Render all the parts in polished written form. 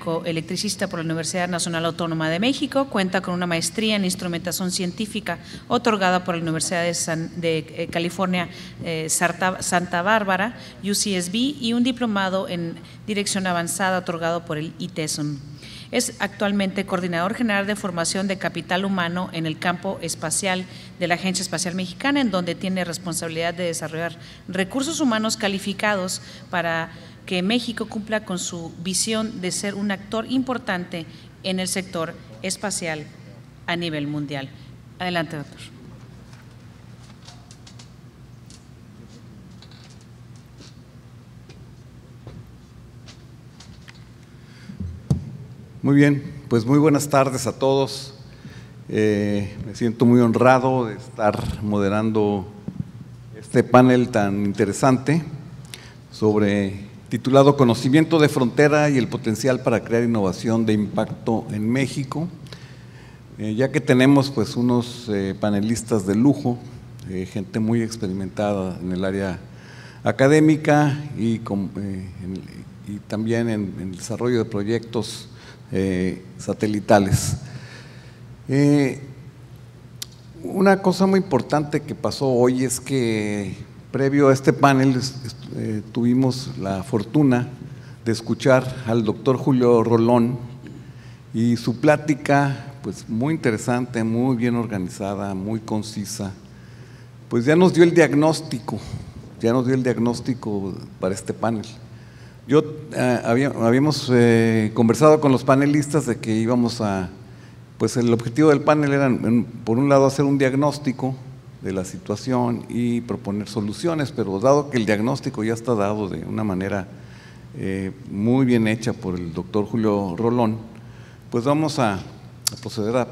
mecánico electricista por la Universidad Nacional Autónoma de México. Cuenta con una maestría en instrumentación científica otorgada por la Universidad de California Santa Bárbara, UCSB, y un diplomado en dirección avanzada otorgado por el ITESON. Es actualmente coordinador general de formación de capital humano en el campo espacial de la Agencia Espacial Mexicana, en donde tiene responsabilidad de desarrollar recursos humanos calificados para que México cumpla con su visión de ser un actor importante en el sector espacial a nivel mundial. Adelante, doctor. Muy bien, pues muy buenas tardes a todos. Me siento muy honrado de estar moderando este panel tan interesante titulado Conocimiento de frontera y el potencial para crear innovación de impacto en México. Ya que tenemos pues unos panelistas de lujo, gente muy experimentada en el área académica y también en el desarrollo de proyectos satelitales. Una cosa muy importante que pasó hoy es que previo a este panel tuvimos la fortuna de escuchar al doctor Julio Rolón y su plática pues muy interesante, muy bien organizada, muy concisa, pues ya nos dio el diagnóstico para este panel. Habíamos conversado con los panelistas de que íbamos pues el objetivo del panel era, por un lado, hacer un diagnóstico de la situación y proponer soluciones, pero dado que el diagnóstico ya está dado de una manera muy bien hecha por el doctor Julio Rolón, pues vamos a proceder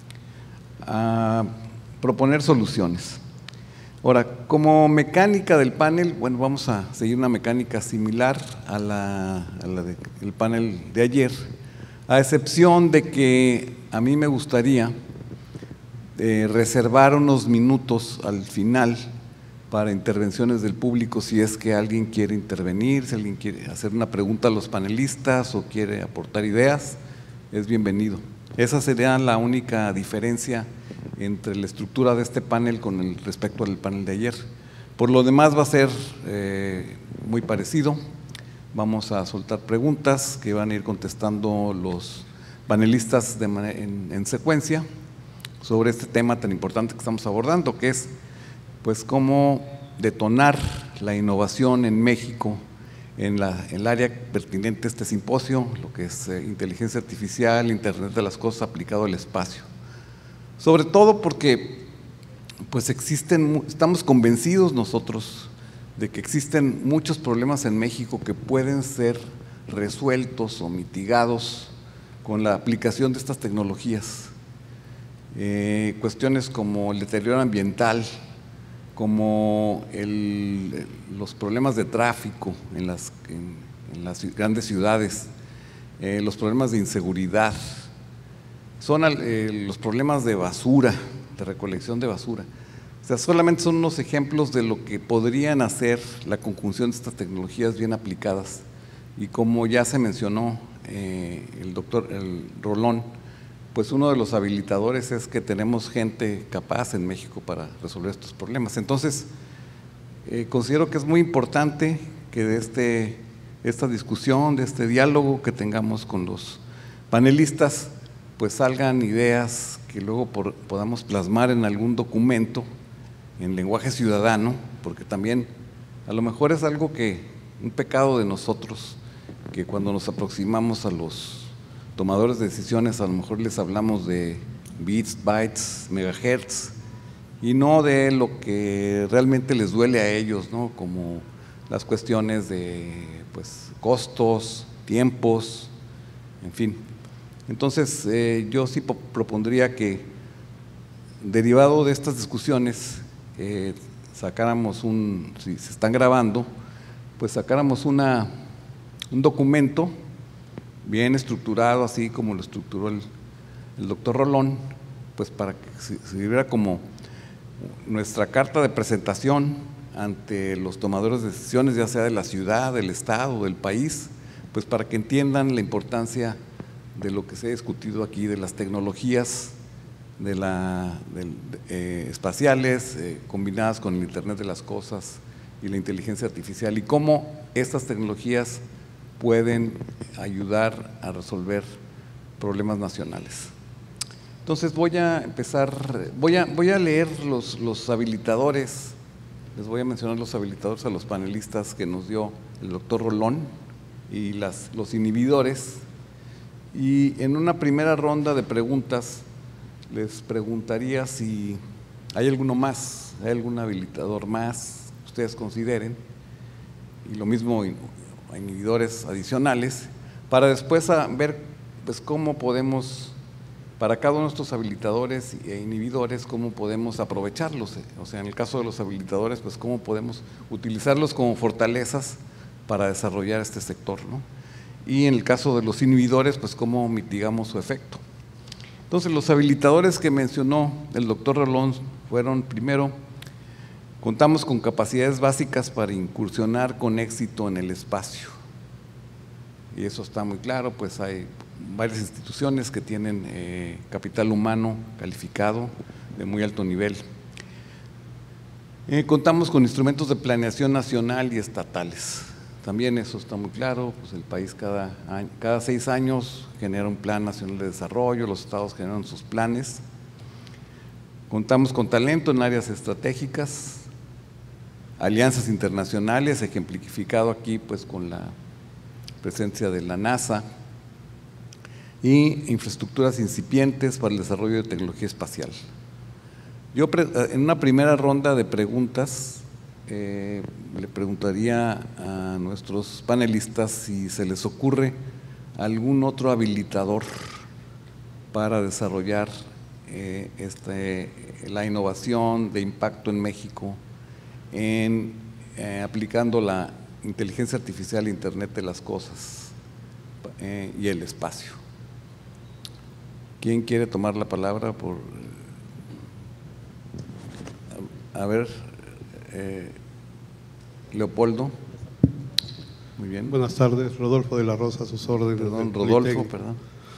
a proponer soluciones. Ahora, como mecánica del panel, bueno, vamos a seguir una mecánica similar a la del panel de ayer, a excepción de que a mí me gustaría reservar unos minutos al final para intervenciones del público, si es que alguien quiere intervenir, si alguien quiere hacer una pregunta a los panelistas o quiere aportar ideas, es bienvenido. Esa sería la única diferencia entre la estructura de este panel con respecto al panel de ayer. Por lo demás va a ser muy parecido. Vamos a soltar preguntas que van a ir contestando los panelistas en secuencia sobre este tema tan importante que estamos abordando, que es pues cómo detonar la innovación en México en el área pertinente a este simposio, lo que es inteligencia artificial, Internet de las cosas aplicado al espacio. Sobre todo porque pues estamos convencidos nosotros de que existen muchos problemas en México que pueden ser resueltos o mitigados con la aplicación de estas tecnologías. Cuestiones como el deterioro ambiental, como los problemas de tráfico en las grandes ciudades, los problemas de inseguridad, son los problemas de basura, de recolección de basura. O sea, solamente son unos ejemplos de lo que podrían hacer la conjunción de estas tecnologías bien aplicadas. Y como ya se mencionó el doctor Rolón, pues uno de los habilitadores es que tenemos gente capaz en México para resolver estos problemas. Entonces, considero que es muy importante que de esta discusión, de este diálogo que tengamos con los panelistas, pues salgan ideas que luego podamos plasmar en algún documento en lenguaje ciudadano, porque también a lo mejor es un pecado de nosotros, que cuando nos aproximamos a los tomadores de decisiones, a lo mejor les hablamos de bits, bytes, megahertz, y no de lo que realmente les duele a ellos, ¿no? Como las cuestiones de pues, costos, tiempos, en fin. Entonces, yo sí propondría que, derivado de estas discusiones, sacáramos si se están grabando, pues sacáramos un documento bien estructurado, así como lo estructuró el doctor Rolón, pues para que sirviera como nuestra carta de presentación ante los tomadores de decisiones, ya sea de la ciudad, del estado, del país, pues para que entiendan la importancia de lo que se ha discutido aquí, de las tecnologías espaciales combinadas con el Internet de las Cosas y la inteligencia artificial, y cómo estas tecnologías pueden ayudar a resolver problemas nacionales. Entonces voy a empezar, voy a leer los habilitadores, les voy a mencionar los habilitadores a los panelistas que nos dio el doctor Rolón y los inhibidores, y en una primera ronda de preguntas les preguntaría si hay alguno más, hay algún habilitador más que ustedes consideren, y lo mismo inhibidores adicionales, para después ver pues cómo podemos, para cada uno de estos habilitadores e inhibidores, cómo podemos aprovecharlos. O sea, en el caso de los habilitadores, pues cómo podemos utilizarlos como fortalezas para desarrollar este sector, ¿no? Y en el caso de los inhibidores, pues cómo mitigamos su efecto. Entonces, los habilitadores que mencionó el doctor Rolón fueron: primero, contamos con capacidades básicas para incursionar con éxito en el espacio. Y eso está muy claro, pues hay varias instituciones que tienen capital humano calificado de muy alto nivel. Contamos con instrumentos de planeación nacional y estatales. También eso está muy claro, pues el país cada 6 años genera un plan nacional de desarrollo, los estados generan sus planes. Contamos con talento en áreas estratégicas, alianzas internacionales, ejemplificado aquí pues con la presencia de la NASA, y infraestructuras incipientes para el desarrollo de tecnología espacial. Yo en una primera ronda de preguntas le preguntaría a nuestros panelistas si se les ocurre algún otro habilitador para desarrollar la innovación de impacto en México aplicando la inteligencia artificial, Internet de las Cosas y el espacio. ¿Quién quiere tomar la palabra? A ver, Leopoldo. Muy bien. Buenas tardes, Rodolfo de la Rosa, a sus órdenes. Perdón, Rodolfo, perdón.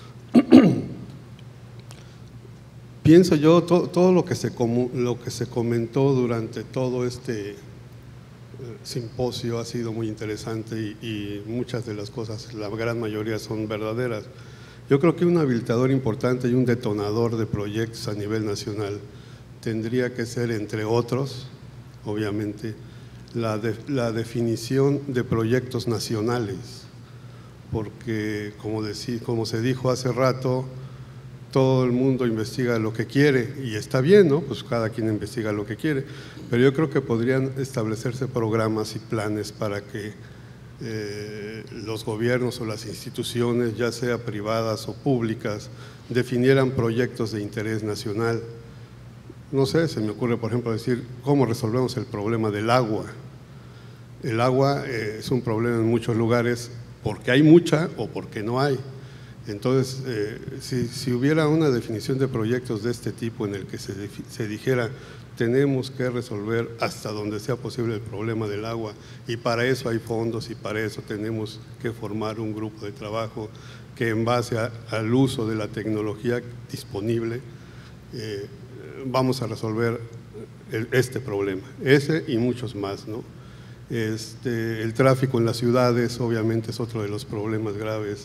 Pienso yo, todo lo que se comentó durante todo este simposio ha sido muy interesante y muchas de las cosas, la gran mayoría son verdaderas. Yo creo que un habilitador importante y un detonador de proyectos a nivel nacional tendría que ser, entre otros, obviamente, la definición de proyectos nacionales, porque como se dijo hace rato, todo el mundo investiga lo que quiere y está bien, ¿no? Pues cada quien investiga lo que quiere, pero yo creo que podrían establecerse programas y planes para que los gobiernos o las instituciones, ya sea privadas o públicas, definieran proyectos de interés nacional. No sé, se me ocurre, por ejemplo, decir cómo resolvemos el problema del agua. El agua es un problema en muchos lugares porque hay mucha o porque no hay. Entonces, si hubiera una definición de proyectos de este tipo en el que se dijera tenemos que resolver hasta donde sea posible el problema del agua y para eso hay fondos y para eso tenemos que formar un grupo de trabajo que en base al uso de la tecnología disponible vamos a resolver este problema, ese y muchos más, ¿no? El tráfico en las ciudades obviamente es otro de los problemas graves.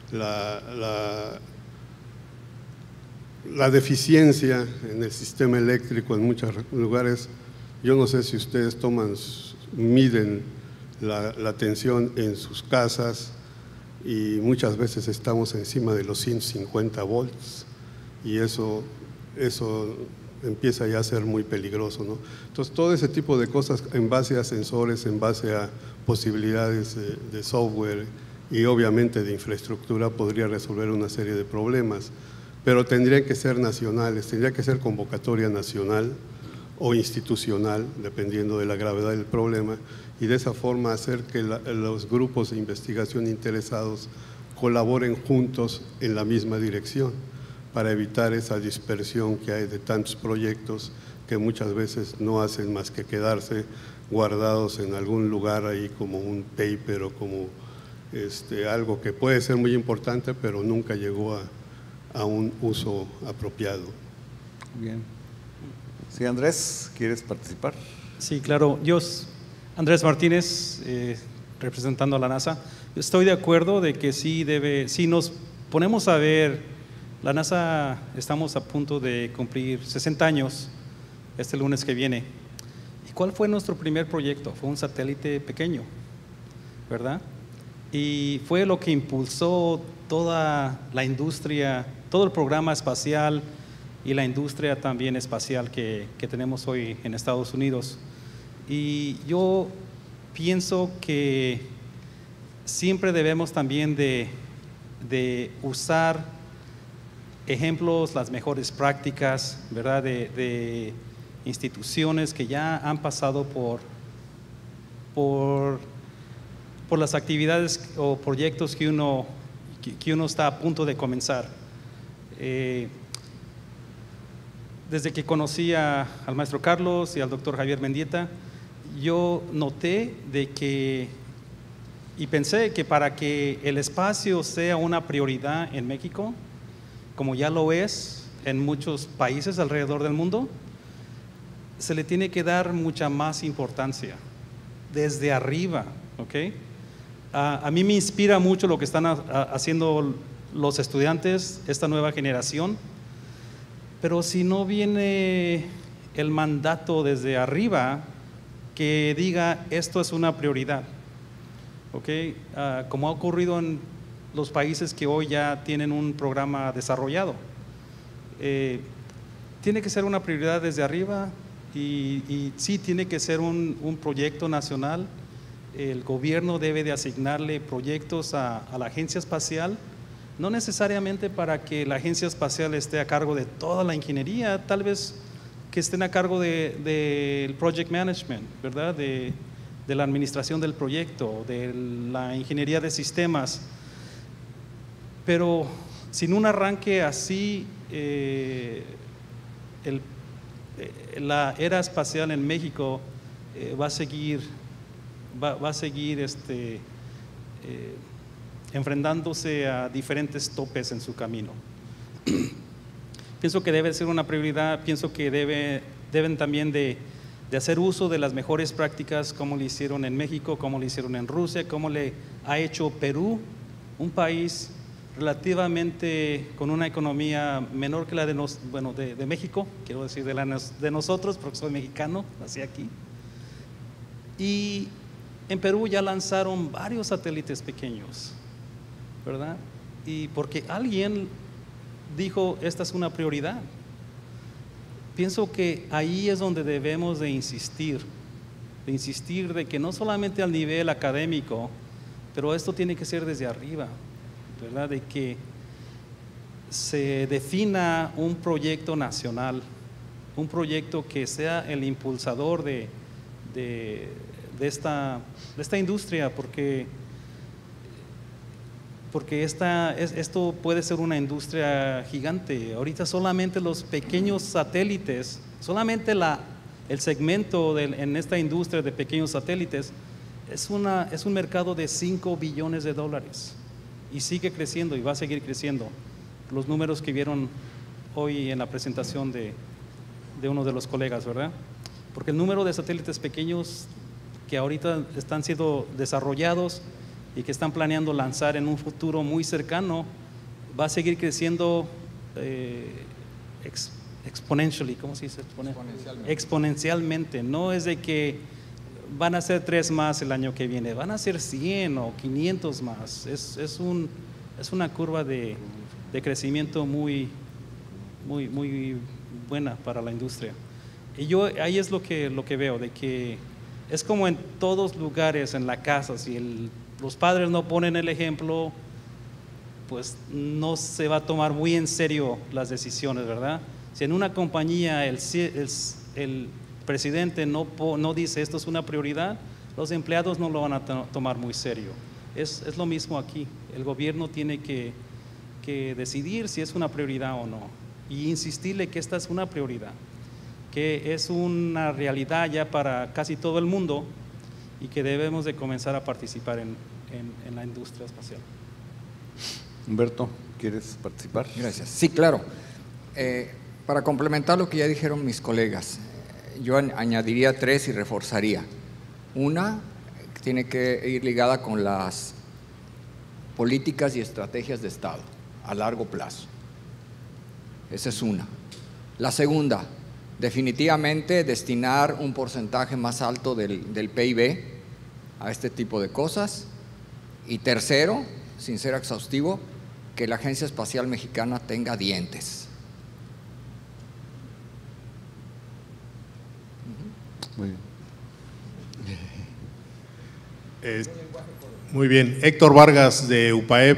La deficiencia en el sistema eléctrico en muchos lugares, yo no sé si ustedes miden la tensión en sus casas y muchas veces estamos encima de los 150 volts y eso empieza ya a ser muy peligroso, ¿no? Entonces todo ese tipo de cosas en base a sensores, en base a posibilidades de software y obviamente de infraestructura podría resolver una serie de problemas. Pero tendrían que ser nacionales, tendría que ser convocatoria nacional o institucional, dependiendo de la gravedad del problema, y de esa forma hacer que los grupos de investigación interesados colaboren juntos en la misma dirección para evitar esa dispersión que hay de tantos proyectos que muchas veces no hacen más que quedarse guardados en algún lugar ahí como un paper o como algo que puede ser muy importante, pero nunca llegó a un uso apropiado. Bien. Sí, Andrés, ¿quieres participar? Sí, claro. Yo, Andrés Martínez, representando a la NASA, estoy de acuerdo de que sí si nos ponemos a ver, la NASA estamos a punto de cumplir 60 años este lunes que viene. ¿Y cuál fue nuestro primer proyecto? Fue un satélite pequeño, ¿verdad? Y fue lo que impulsó toda la industria, todo el programa espacial y la industria también espacial que tenemos hoy en Estados Unidos. Y yo pienso que siempre debemos también de usar ejemplos, las mejores prácticas, ¿verdad? De instituciones que ya han pasado por las actividades o proyectos que uno está a punto de comenzar. Desde que conocí al maestro Carlos y al doctor Javier Mendieta, yo noté y pensé que para que el espacio sea una prioridad en México, como ya lo es en muchos países alrededor del mundo, se le tiene que dar mucha más importancia desde arriba, ¿ok? A mí me inspira mucho lo que están haciendo los estudiantes, esta nueva generación, pero si no viene el mandato desde arriba que diga esto es una prioridad, ¿ok? Como ha ocurrido en los países que hoy ya tienen un programa desarrollado. Tiene que ser una prioridad desde arriba y sí tiene que ser un proyecto nacional. El gobierno debe de asignarle proyectos a la agencia espacial, no necesariamente para que la agencia espacial esté a cargo de toda la ingeniería, tal vez que estén a cargo del project management, ¿verdad? De la administración del proyecto, de la ingeniería de sistemas. Pero sin un arranque así, la era espacial en México va a seguir enfrentándose a diferentes topes en su camino. Pienso que debe ser una prioridad, pienso que deben también de hacer uso de las mejores prácticas, como lo hicieron en México, como lo hicieron en Rusia, como le ha hecho Perú, un país relativamente con una economía menor que la de México, quiero decir de nosotros, porque soy mexicano, nací aquí. Y en Perú ya lanzaron varios satélites pequeños, ¿verdad? Y porque alguien dijo, esta es una prioridad. Pienso que ahí es donde debemos de insistir de que no solamente al nivel académico, pero esto tiene que ser desde arriba, ¿verdad? De que se defina un proyecto nacional, un proyecto que sea el impulsador de esta industria, porque esto puede ser una industria gigante. Ahorita solamente los pequeños satélites, solamente el segmento en esta industria de pequeños satélites es un mercado de $5 billones y sigue creciendo y va a seguir creciendo. Los números que vieron hoy en la presentación de uno de los colegas, ¿verdad? Porque el número de satélites pequeños que ahorita están siendo desarrollados y que están planeando lanzar en un futuro muy cercano, va a seguir creciendo exponentially, ¿cómo se dice? Exponencialmente. No es de que van a ser 3 más el año que viene, van a ser 100 o 500 más. Es una curva de crecimiento muy buena para la industria. Y yo ahí es lo que veo, de que es como en todos lugares, en la casa, si los padres no ponen el ejemplo, pues no se va a tomar muy en serio las decisiones, ¿verdad? Si en una compañía el presidente no dice esto es una prioridad, los empleados no lo van a tomar muy serio. Es lo mismo aquí, el gobierno tiene que decidir si es una prioridad o no y insistirle que esta es una prioridad, que es una realidad ya para casi todo el mundo y que debemos de comenzar a participar en en la industria espacial. Humberto, ¿quieres participar? Gracias. Sí, claro. Para complementar lo que ya dijeron mis colegas, yo añadiría 3 y reforzaría. Una tiene que ir ligada con las políticas y estrategias de Estado a largo plazo. Esa es una. La segunda, definitivamente destinar un porcentaje más alto del PIB a este tipo de cosas. Y tercero, sin ser exhaustivo, que la Agencia Espacial Mexicana tenga dientes. Muy bien. Muy bien, Héctor Vargas de UPAEP.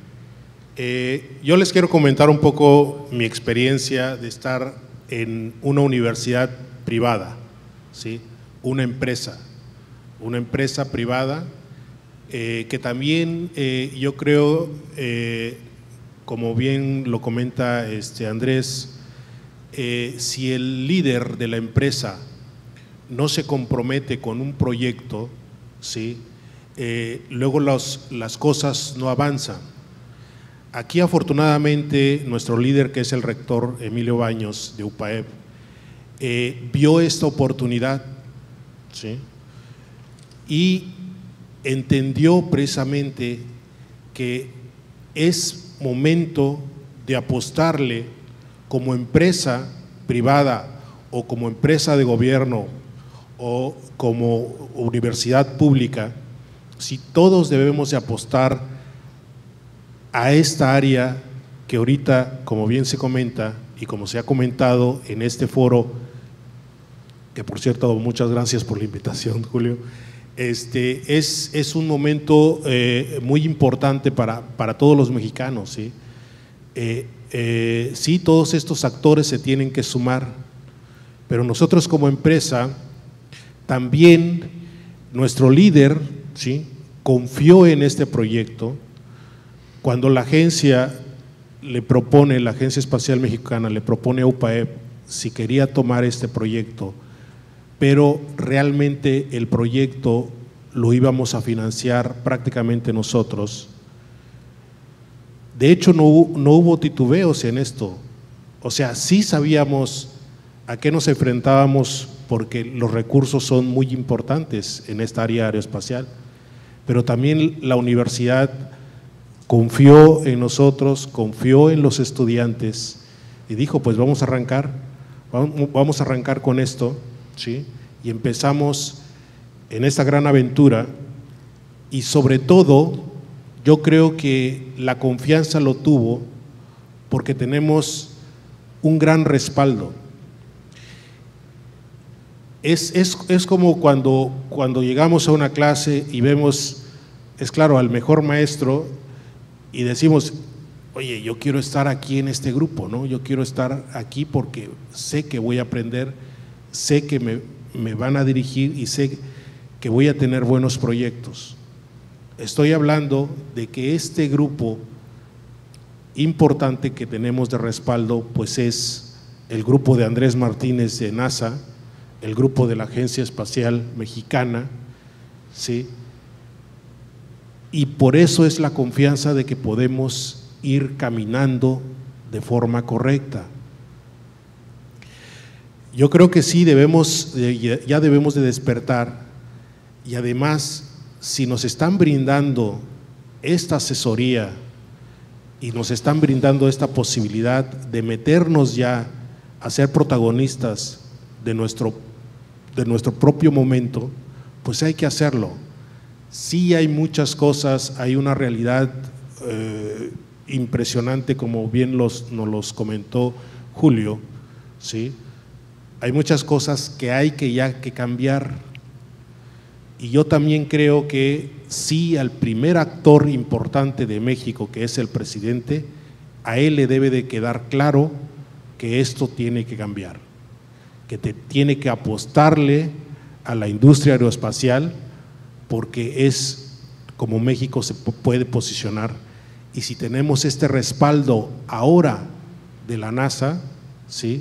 Yo les quiero comentar un poco mi experiencia de estar en una universidad privada, ¿sí? Una empresa privada que también yo creo, como bien lo comenta Andrés, si el líder de la empresa no se compromete con un proyecto, ¿sí? Luego las cosas no avanzan. Aquí afortunadamente nuestro líder, que es el rector Emilio Baños de UPAEP, vio esta oportunidad, ¿sí? Y entendió precisamente que es momento de apostarle como empresa privada o como empresa de gobierno o como universidad pública, si todos debemos de apostar a esta área que ahorita, como bien se comenta y como se ha comentado en este foro, que por cierto muchas gracias por la invitación, Julio, es un momento muy importante para todos los mexicanos, ¿sí? Sí, todos estos actores se tienen que sumar, pero nosotros como empresa también, nuestro líder, ¿sí?, confió en este proyecto. Cuando la agencia espacial mexicana le propone a UPAEP si quería tomar este proyecto, pero realmente el proyecto lo íbamos a financiar prácticamente nosotros. De hecho, no hubo titubeos en esto. O sea, sí sabíamos a qué nos enfrentábamos porque los recursos son muy importantes en esta área aeroespacial, pero también la universidad confió en nosotros, confió en los estudiantes y dijo, pues vamos a arrancar con esto, ¿sí? Y empezamos en esta gran aventura y sobre todo yo creo que la confianza lo tuvo porque tenemos un gran respaldo. Es como cuando llegamos a una clase y vemos, es claro, al mejor maestro y decimos, oye, yo quiero estar aquí en este grupo, ¿no? Yo quiero estar aquí porque sé que voy a aprender, sé que me van a dirigir y sé que voy a tener buenos proyectos. Estoy hablando de que este grupo importante que tenemos de respaldo, pues es el grupo de Andrés Martínez de NASA, el grupo de la Agencia Espacial Mexicana, ¿sí? Y por eso es la confianza de que podemos ir caminando de forma correcta. Yo creo que sí ya debemos de despertar y además, si nos están brindando esta asesoría y nos están brindando esta posibilidad de meternos ya a ser protagonistas de nuestro propio momento, pues hay que hacerlo. Sí hay muchas cosas, hay una realidad impresionante, como bien nos los comentó Julio, ¿sí? Hay muchas cosas que hay que cambiar. Y yo también creo que sí, al primer actor importante de México, que es el presidente, a él le debe de quedar claro que esto tiene que cambiar, que tiene que apostarle a la industria aeroespacial porque es como México se puede posicionar. Y si tenemos este respaldo ahora de la NASA, ¿sí?,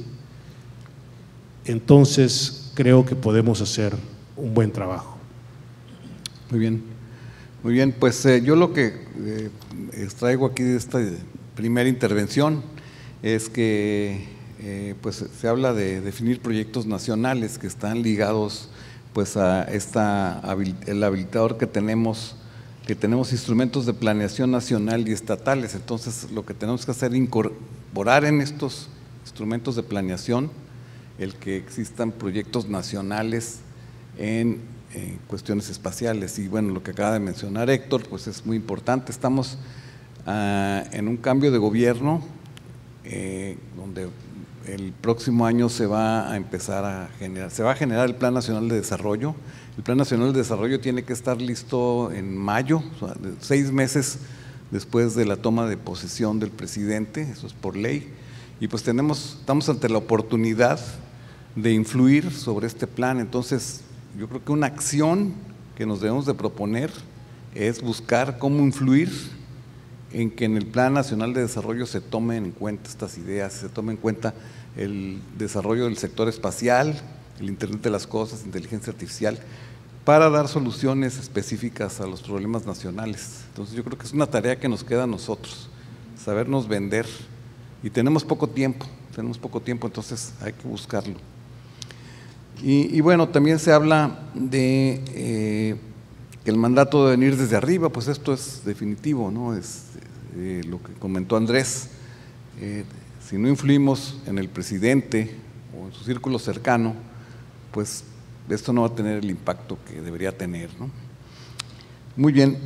entonces creo que podemos hacer un buen trabajo. Muy bien. Muy bien, pues yo lo que extraigo aquí de esta primera intervención es que pues se habla de definir proyectos nacionales que están ligados pues a el habilitador que tenemos instrumentos de planeación nacional y estatales. Entonces lo que tenemos que hacer es incorporar en estos instrumentos de planeación el que existan proyectos nacionales en cuestiones espaciales. Y bueno, lo que acaba de mencionar Héctor, pues es muy importante. Estamos en un cambio de gobierno donde el próximo año se va a generar el Plan Nacional de Desarrollo. El Plan Nacional de Desarrollo tiene que estar listo en mayo, o sea, 6 meses después de la toma de posesión del presidente, eso es por ley. Y pues estamos ante la oportunidad de influir sobre este plan. Entonces, yo creo que una acción que nos debemos de proponer es buscar cómo influir en que en el Plan Nacional de Desarrollo se tomen en cuenta estas ideas, se tome en cuenta el desarrollo del sector espacial, el Internet de las Cosas, inteligencia artificial, para dar soluciones específicas a los problemas nacionales. Entonces yo creo que es una tarea que nos queda a nosotros, sabernos vender, y tenemos poco tiempo, entonces hay que buscarlo. Y bueno, también se habla de que el mandato debe venir desde arriba, pues esto es definitivo, ¿no? Es lo que comentó Andrés. Si no influimos en el presidente o en su círculo cercano, pues esto no va a tener el impacto que debería tener, ¿no? Muy bien,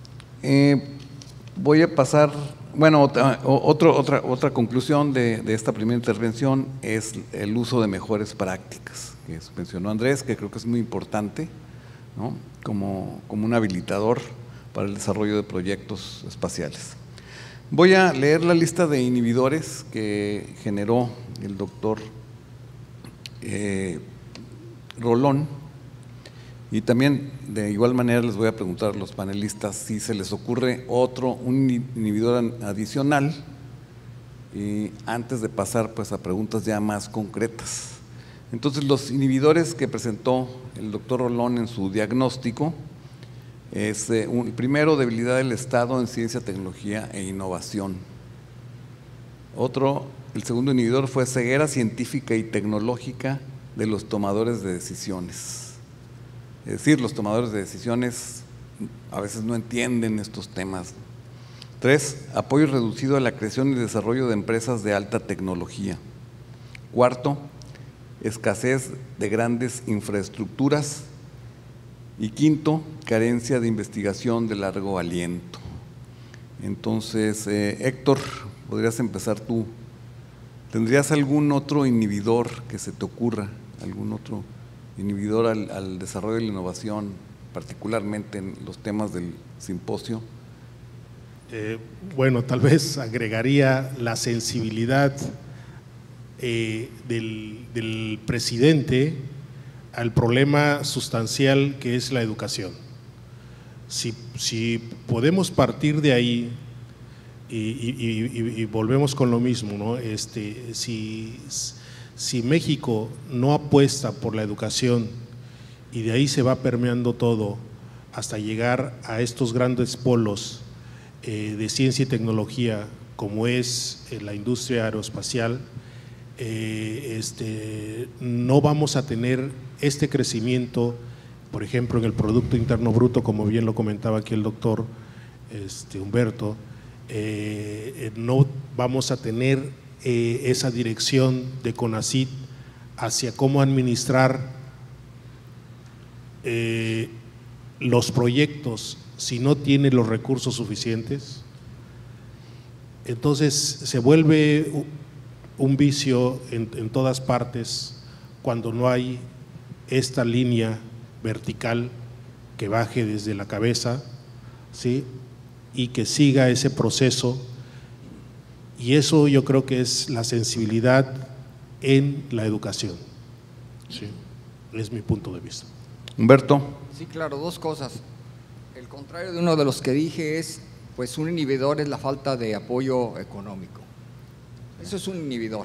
voy a pasar, bueno, otra conclusión de esta primera intervención es el uso de mejores prácticas, que mencionó Andrés, que creo que es muy importante, ¿no? Como un habilitador para el desarrollo de proyectos espaciales. Voy a leer la lista de inhibidores que generó el doctor Rolón, y también de igual manera les voy a preguntar a los panelistas si se les ocurre un inhibidor adicional, y antes de pasar pues a preguntas ya más concretas. Entonces, los inhibidores que presentó el doctor Rolón en su diagnóstico es el primero, debilidad del Estado en ciencia, tecnología e innovación. El segundo inhibidor fue ceguera científica y tecnológica de los tomadores de decisiones. Es decir, los tomadores de decisiones a veces no entienden estos temas. 3, apoyo reducido a la creación y desarrollo de empresas de alta tecnología. 4, escasez de grandes infraestructuras. Y 5, carencia de investigación de largo aliento. Entonces, Héctor, podrías empezar tú. ¿Tendrías algún otro inhibidor que se te ocurra? ¿Algún otro inhibidor al desarrollo de la innovación, particularmente en los temas del simposio? Bueno, tal vez agregaría la sensibilidad del presidente al problema sustancial que es la educación. Si podemos partir de ahí y volvemos con lo mismo, ¿no? Si México no apuesta por la educación y de ahí se va permeando todo hasta llegar a estos grandes polos de ciencia y tecnología como es la industria aeroespacial, no vamos a tener este crecimiento, por ejemplo, en el Producto Interno Bruto, como bien lo comentaba aquí el doctor Humberto, no vamos a tener esa dirección de CONACYT hacia cómo administrar los proyectos si no tiene los recursos suficientes. Entonces se vuelve un vicio en todas partes cuando no hay esta línea vertical que baje desde la cabeza, ¿sí? Y que siga ese proceso, y eso yo creo que es la sensibilidad en la educación, ¿sí? Es mi punto de vista. Humberto. Sí, claro, dos cosas. El contrario de uno de los que dije es, pues un inhibidor es la falta de apoyo económico. Eso es un inhibidor.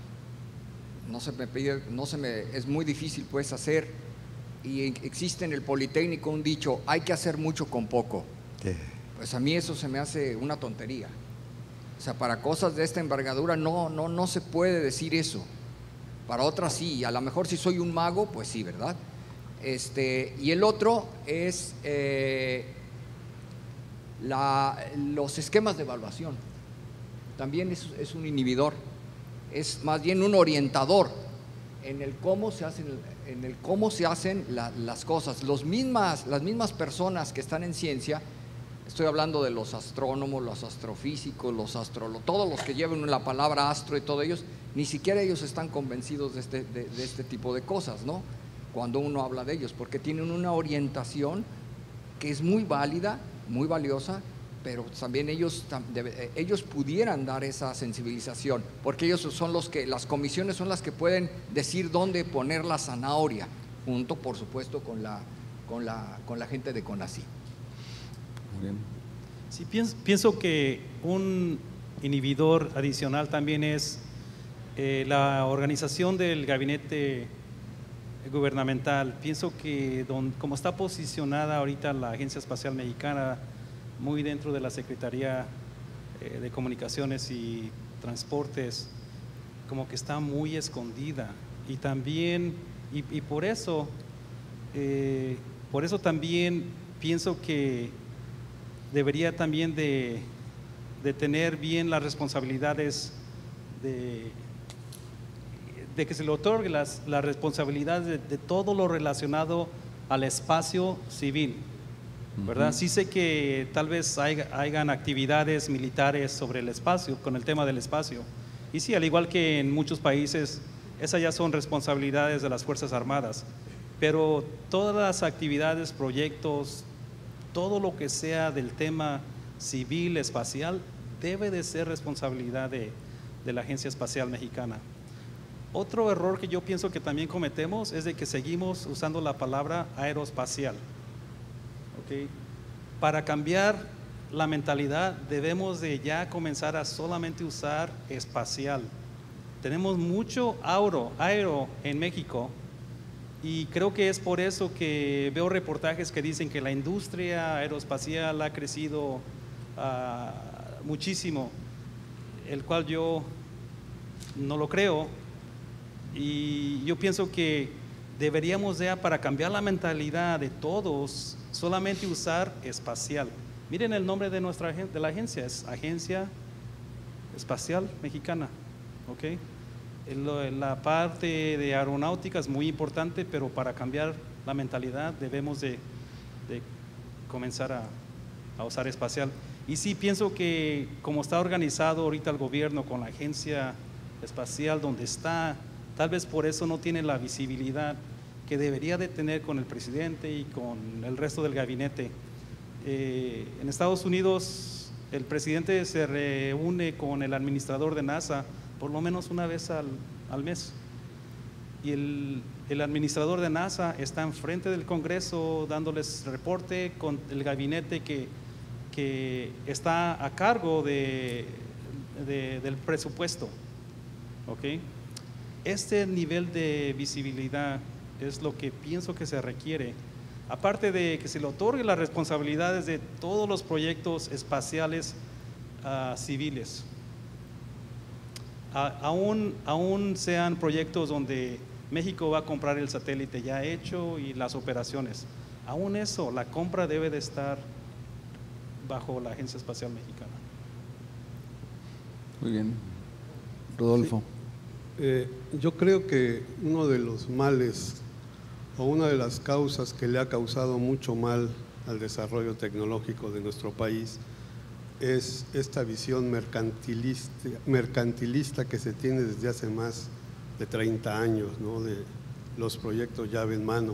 Es muy difícil pues hacer, y existe en el Politécnico un dicho: hay que hacer mucho con poco. Pues a mí eso se me hace una tontería. O sea, para cosas de esta envergadura no se puede decir eso. Para otras sí, a lo mejor si soy un mago, pues sí, ¿verdad? Y el otro es los esquemas de evaluación. También es un inhibidor, es más bien un orientador en el cómo se hacen, las cosas. Las mismas personas que están en ciencia, estoy hablando de los astrónomos, los astrofísicos, todos los que llevan la palabra astro y todos ellos, ni siquiera ellos están convencidos de este tipo de cosas, ¿no? Cuando uno habla de ellos, porque tienen una orientación que es muy válida, muy valiosa, pero también ellos pudieran dar esa sensibilización, porque ellos son las comisiones son las que pueden decir dónde poner la zanahoria, junto, por supuesto, con la gente de CONACYT. Muy bien. Sí, pienso que un inhibidor adicional también es la organización del gabinete gubernamental. Pienso que como está posicionada ahorita la Agencia Espacial Mexicana, muy dentro de la Secretaría de Comunicaciones y Transportes, como que está muy escondida, y también por eso también pienso que debería también de tener bien las responsabilidades de que se le otorgue las responsabilidades de todo lo relacionado al espacio civil, ¿verdad? Sí sé que tal vez hayan actividades militares sobre el espacio, con el tema del espacio, y sí, al igual que en muchos países, esas ya son responsabilidades de las Fuerzas Armadas, pero todas las actividades, proyectos, todo lo que sea del tema civil, espacial, debe de ser responsabilidad de la Agencia Espacial Mexicana. Otro error que yo pienso que también cometemos es de que seguimos usando la palabra aeroespacial. ¿Okay? Para cambiar la mentalidad debemos de ya comenzar a solamente usar espacial. Tenemos mucho aero en México, y creo que es por eso que veo reportajes que dicen que la industria aeroespacial ha crecido muchísimo, el cual yo no lo creo, y yo pienso que deberíamos ya, para cambiar la mentalidad de todos, solamente usar espacial. Miren el nombre de la agencia, es Agencia Espacial Mexicana, ¿ok? La parte de aeronáutica es muy importante, pero para cambiar la mentalidad debemos de comenzar a usar espacial. Y sí, pienso que como está organizado ahorita el gobierno con la Agencia Espacial donde está, tal vez por eso no tiene la visibilidad que debería de tener con el presidente y con el resto del gabinete. En Estados Unidos el presidente se reúne con el administrador de NASA por lo menos una vez al mes, y el administrador de NASA está enfrente del Congreso dándoles reporte con el gabinete que está a cargo del presupuesto. ¿Okay? Este nivel de visibilidad es lo que pienso que se requiere, aparte de que se le otorgue las responsabilidades de todos los proyectos espaciales civiles. Aún sean proyectos donde México va a comprar el satélite ya hecho y las operaciones, aún eso, la compra debe de estar bajo la Agencia Espacial Mexicana. Muy bien. Rodolfo. Sí. Yo creo que uno de los males o una de las causas que le ha causado mucho mal al desarrollo tecnológico de nuestro país es esta visión mercantilista que se tiene desde hace más de 30 años, ¿no? De los proyectos llave en mano.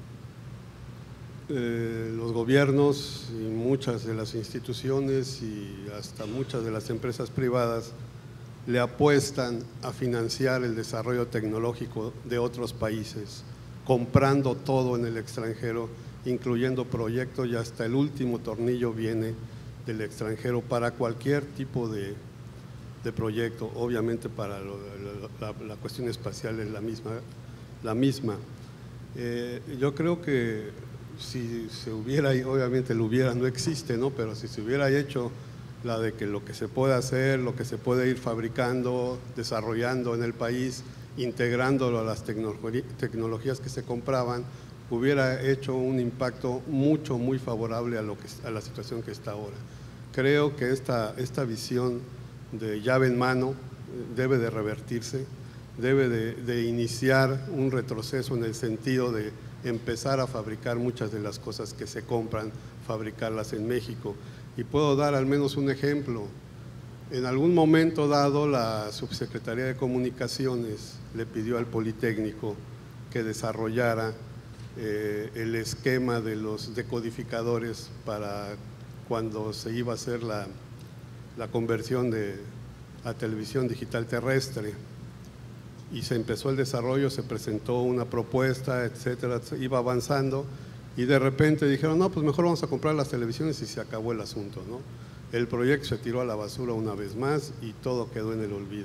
Los gobiernos y muchas de las instituciones y hasta muchas de las empresas privadas le apuestan a financiar el desarrollo tecnológico de otros países, comprando todo en el extranjero, incluyendo proyectos, y hasta el último tornillo viene del extranjero para cualquier tipo de proyecto. Obviamente para la cuestión espacial es la misma. Yo creo que si se hubiera, obviamente el hubiera no existe, ¿no? Pero si se hubiera hecho la de que lo que se puede hacer, lo que se puede ir fabricando, desarrollando en el país, integrándolo a las tecnologías que se compraban, hubiera hecho un impacto muy favorable a la situación que está ahora. Creo que esta visión de llave en mano debe de revertirse, debe de iniciar un retroceso en el sentido de empezar a fabricar muchas de las cosas que se compran, fabricarlas en México. Y puedo dar al menos un ejemplo. En algún momento dado, la Subsecretaría de Comunicaciones le pidió al Politécnico que desarrollara el esquema de los decodificadores para cuando se iba a hacer la conversión a televisión digital terrestre. Y se empezó el desarrollo, se presentó una propuesta, etcétera, iba avanzando y de repente dijeron, no, pues mejor vamos a comprar las televisiones y se acabó el asunto, ¿no? El proyecto se tiró a la basura una vez más y todo quedó en el olvido.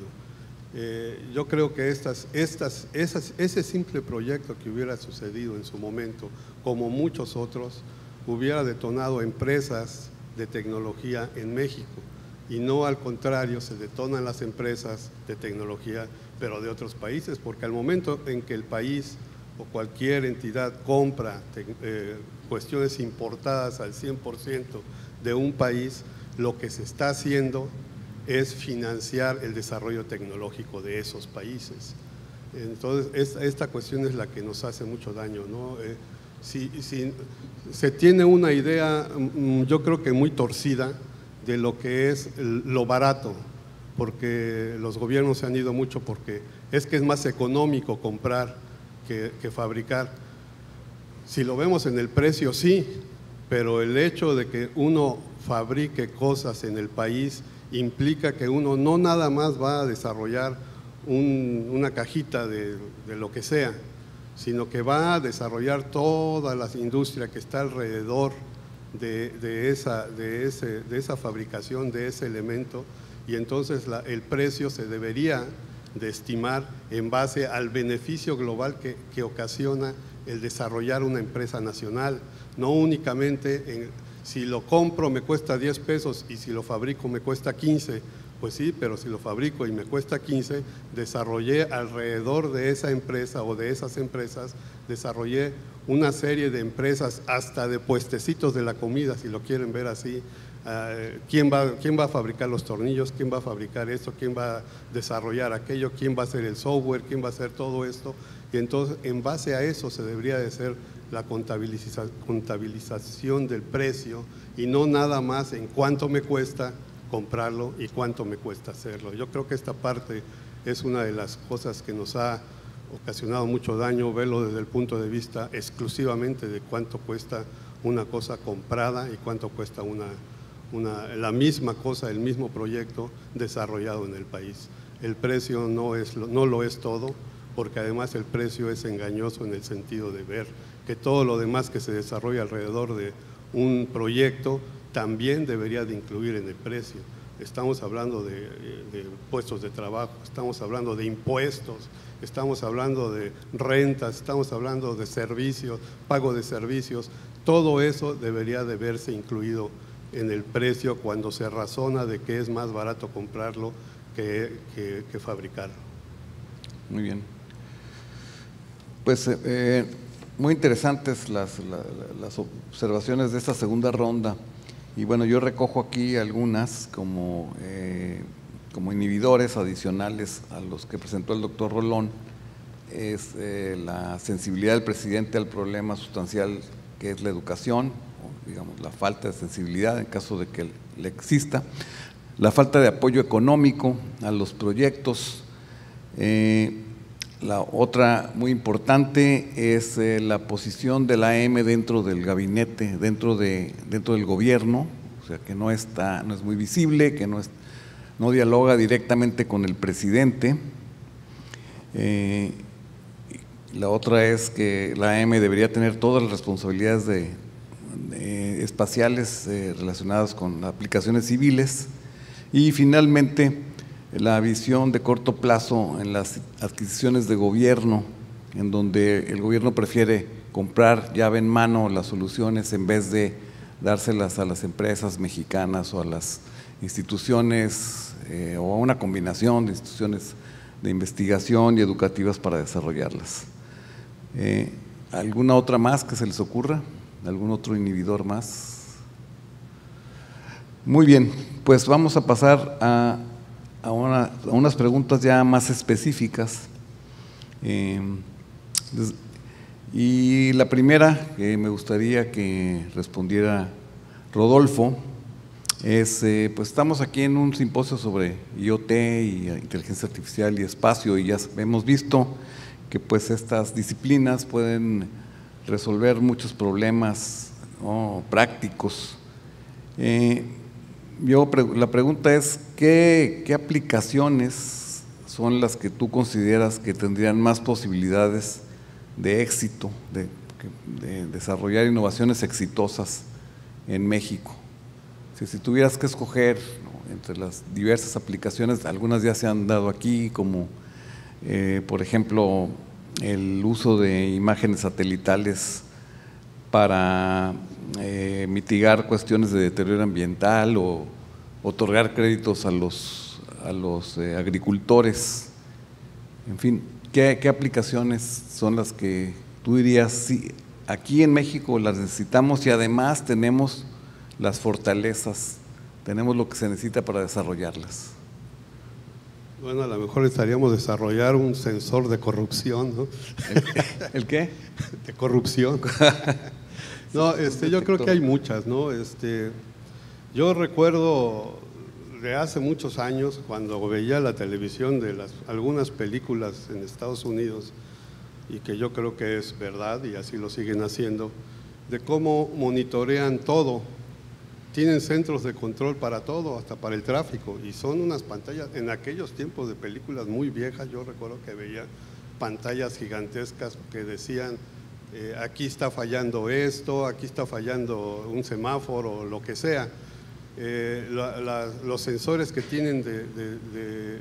Yo creo que ese simple proyecto que hubiera sucedido en su momento, como muchos otros, hubiera detonado empresas de tecnología en México y no al contrario, se detonan las empresas de tecnología pero de otros países, porque al momento en que el país o cualquier entidad compra cuestiones importadas al 100% de un país, lo que se está haciendo es financiar el desarrollo tecnológico de esos países. Entonces, esta cuestión es la que nos hace mucho daño, ¿no? Si se tiene una idea, yo creo que muy torcida, de lo que es lo barato, porque los gobiernos se han ido mucho porque es que es más económico comprar que fabricar. Si lo vemos en el precio, sí, pero el hecho de que uno fabrique cosas en el país implica que uno no nada más va a desarrollar una cajita de lo que sea, sino que va a desarrollar toda la industria que está alrededor de esa fabricación, de ese elemento, y entonces el precio se debería de estimar en base al beneficio global que ocasiona el desarrollar una empresa nacional, no únicamente si lo compro me cuesta 10 pesos y si lo fabrico me cuesta 15, pues sí, pero si lo fabrico y me cuesta 15, desarrollé alrededor de esa empresa o de esas empresas, desarrollé una serie de empresas hasta de puestecitos de la comida, si lo quieren ver así. ¿Quién va a fabricar los tornillos? ¿Quién va a fabricar esto? ¿Quién va a desarrollar aquello? ¿Quién va a hacer el software? ¿Quién va a hacer todo esto? Y entonces, en base a eso se debería de hacer la contabilización del precio y no nada más en cuánto me cuesta comprarlo y cuánto me cuesta hacerlo. Yo creo que esta parte es una de las cosas que nos ha ocasionado mucho daño, verlo desde el punto de vista exclusivamente de cuánto cuesta una cosa comprada y cuánto cuesta la misma cosa, el mismo proyecto desarrollado en el país. El precio no lo es todo, porque además el precio es engañoso en el sentido de ver que todo lo demás que se desarrolla alrededor de un proyecto también debería de incluir en el precio. Estamos hablando de puestos de trabajo, estamos hablando de impuestos, estamos hablando de rentas, estamos hablando de servicios, pago de servicios. Todo eso debería de verse incluido en el precio cuando se razona de que es más barato comprarlo que fabricarlo. Muy bien. Pues muy interesantes las observaciones de esta segunda ronda. Y bueno, yo recojo aquí algunas como inhibidores adicionales a los que presentó el doctor Rolón. Es la sensibilidad del presidente al problema sustancial que es la educación, o digamos la falta de sensibilidad en caso de que le exista, la falta de apoyo económico a los proyectos. La otra muy importante es la posición de la AM dentro del gabinete, dentro del gobierno, o sea que no es muy visible, que no dialoga directamente con el presidente. La otra es que la AM debería tener todas las responsabilidades espaciales relacionadas con aplicaciones civiles. Y finalmente, la visión de corto plazo en las adquisiciones de gobierno, en donde el gobierno prefiere comprar llave en mano las soluciones en vez de dárselas a las empresas mexicanas o a las instituciones o a una combinación de instituciones de investigación y educativas para desarrollarlas. ¿Alguna otra más que se les ocurra? ¿Algún otro inhibidor más? Muy bien, pues vamos a pasar a unas preguntas ya más específicas. Y la primera que me gustaría que respondiera Rodolfo es, pues estamos aquí en un simposio sobre IoT y inteligencia artificial y espacio, y ya hemos visto que pues estas disciplinas pueden resolver muchos problemas prácticos. La pregunta es, ¿qué aplicaciones son las que tú consideras que tendrían más posibilidades de éxito, de desarrollar innovaciones exitosas en México? Si tuvieras que escoger, ¿no?, entre las diversas aplicaciones, algunas ya se han dado aquí, como por ejemplo el uso de imágenes satelitales para mitigar cuestiones de deterioro ambiental o otorgar créditos a los agricultores. En fin, ¿qué aplicaciones son las que tú dirías, sí, aquí en México las necesitamos y además tenemos las fortalezas, tenemos lo que se necesita para desarrollarlas? Bueno, a lo mejor necesitaríamos desarrollar un sensor de corrupción, ¿no? ¿El qué? De corrupción. No, yo creo que hay muchas, ¿no? Yo recuerdo de hace muchos años, cuando veía la televisión de algunas películas en Estados Unidos, y que yo creo que es verdad, y así lo siguen haciendo, de cómo monitorean todo. Tienen centros de control para todo, hasta para el tráfico, y son unas pantallas, en aquellos tiempos de películas muy viejas, yo recuerdo que veía pantallas gigantescas que decían, aquí está fallando esto, aquí está fallando un semáforo, lo que sea. Los sensores que tienen de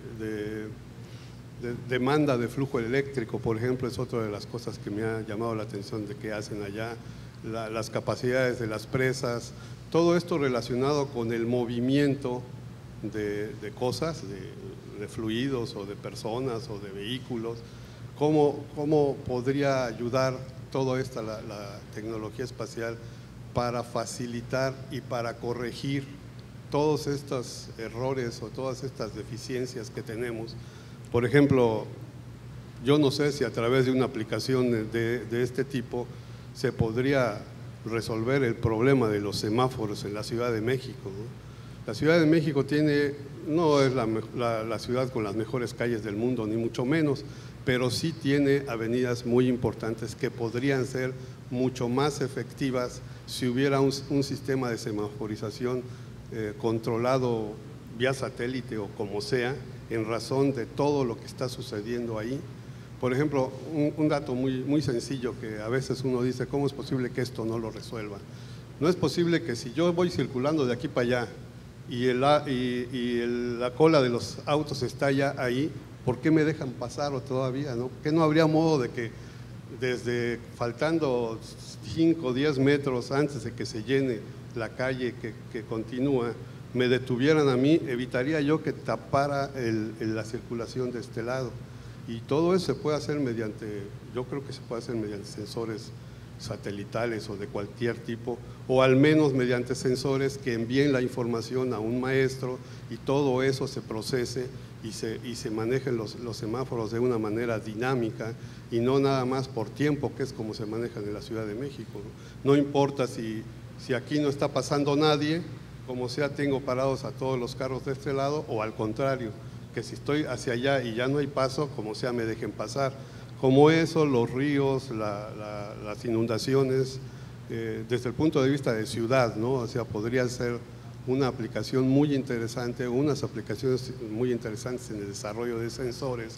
demanda de flujo eléctrico, por ejemplo, es otra de las cosas que me ha llamado la atención de que hacen allá, las capacidades de las presas, todo esto relacionado con el movimiento de cosas, de fluidos o de personas o de vehículos. ¿Cómo podría ayudar toda esta la tecnología espacial para facilitar y para corregir todos estos errores o todas estas deficiencias que tenemos? Por ejemplo, yo no sé si a través de una aplicación de este tipo se podría resolver el problema de los semáforos en la Ciudad de México, ¿no? La Ciudad de México no es la ciudad con las mejores calles del mundo, ni mucho menos, pero sí tiene avenidas muy importantes que podrían ser mucho más efectivas si hubiera un sistema de semaforización controlado vía satélite o como sea, en razón de todo lo que está sucediendo ahí. Por ejemplo, un dato muy sencillo que a veces uno dice, ¿cómo es posible que esto no lo resuelva? No es posible que si yo voy circulando de aquí para allá y la cola de los autos está ya ahí, ¿por qué me dejan pasar o todavía, no? ¿Qué no habría modo de que desde faltando 5 o 10 metros antes de que se llene la calle que continúa, me detuvieran a mí? Evitaría yo que tapara la circulación de este lado. Y todo eso se puede hacer yo creo que se puede hacer mediante sensores satelitales o de cualquier tipo, o al menos mediante sensores que envíen la información a un maestro y todo eso se procese y se manejen los semáforos de una manera dinámica y no nada más por tiempo, que es como se manejan en la Ciudad de México, ¿no? No importa si aquí no está pasando nadie, como sea tengo parados a todos los carros de este lado, o al contrario, que si estoy hacia allá y ya no hay paso, como sea me dejen pasar. Como eso, los ríos, las inundaciones, desde el punto de vista de ciudad, ¿no? O sea, podría ser una aplicación muy interesante, unas aplicaciones muy interesantes en el desarrollo de sensores.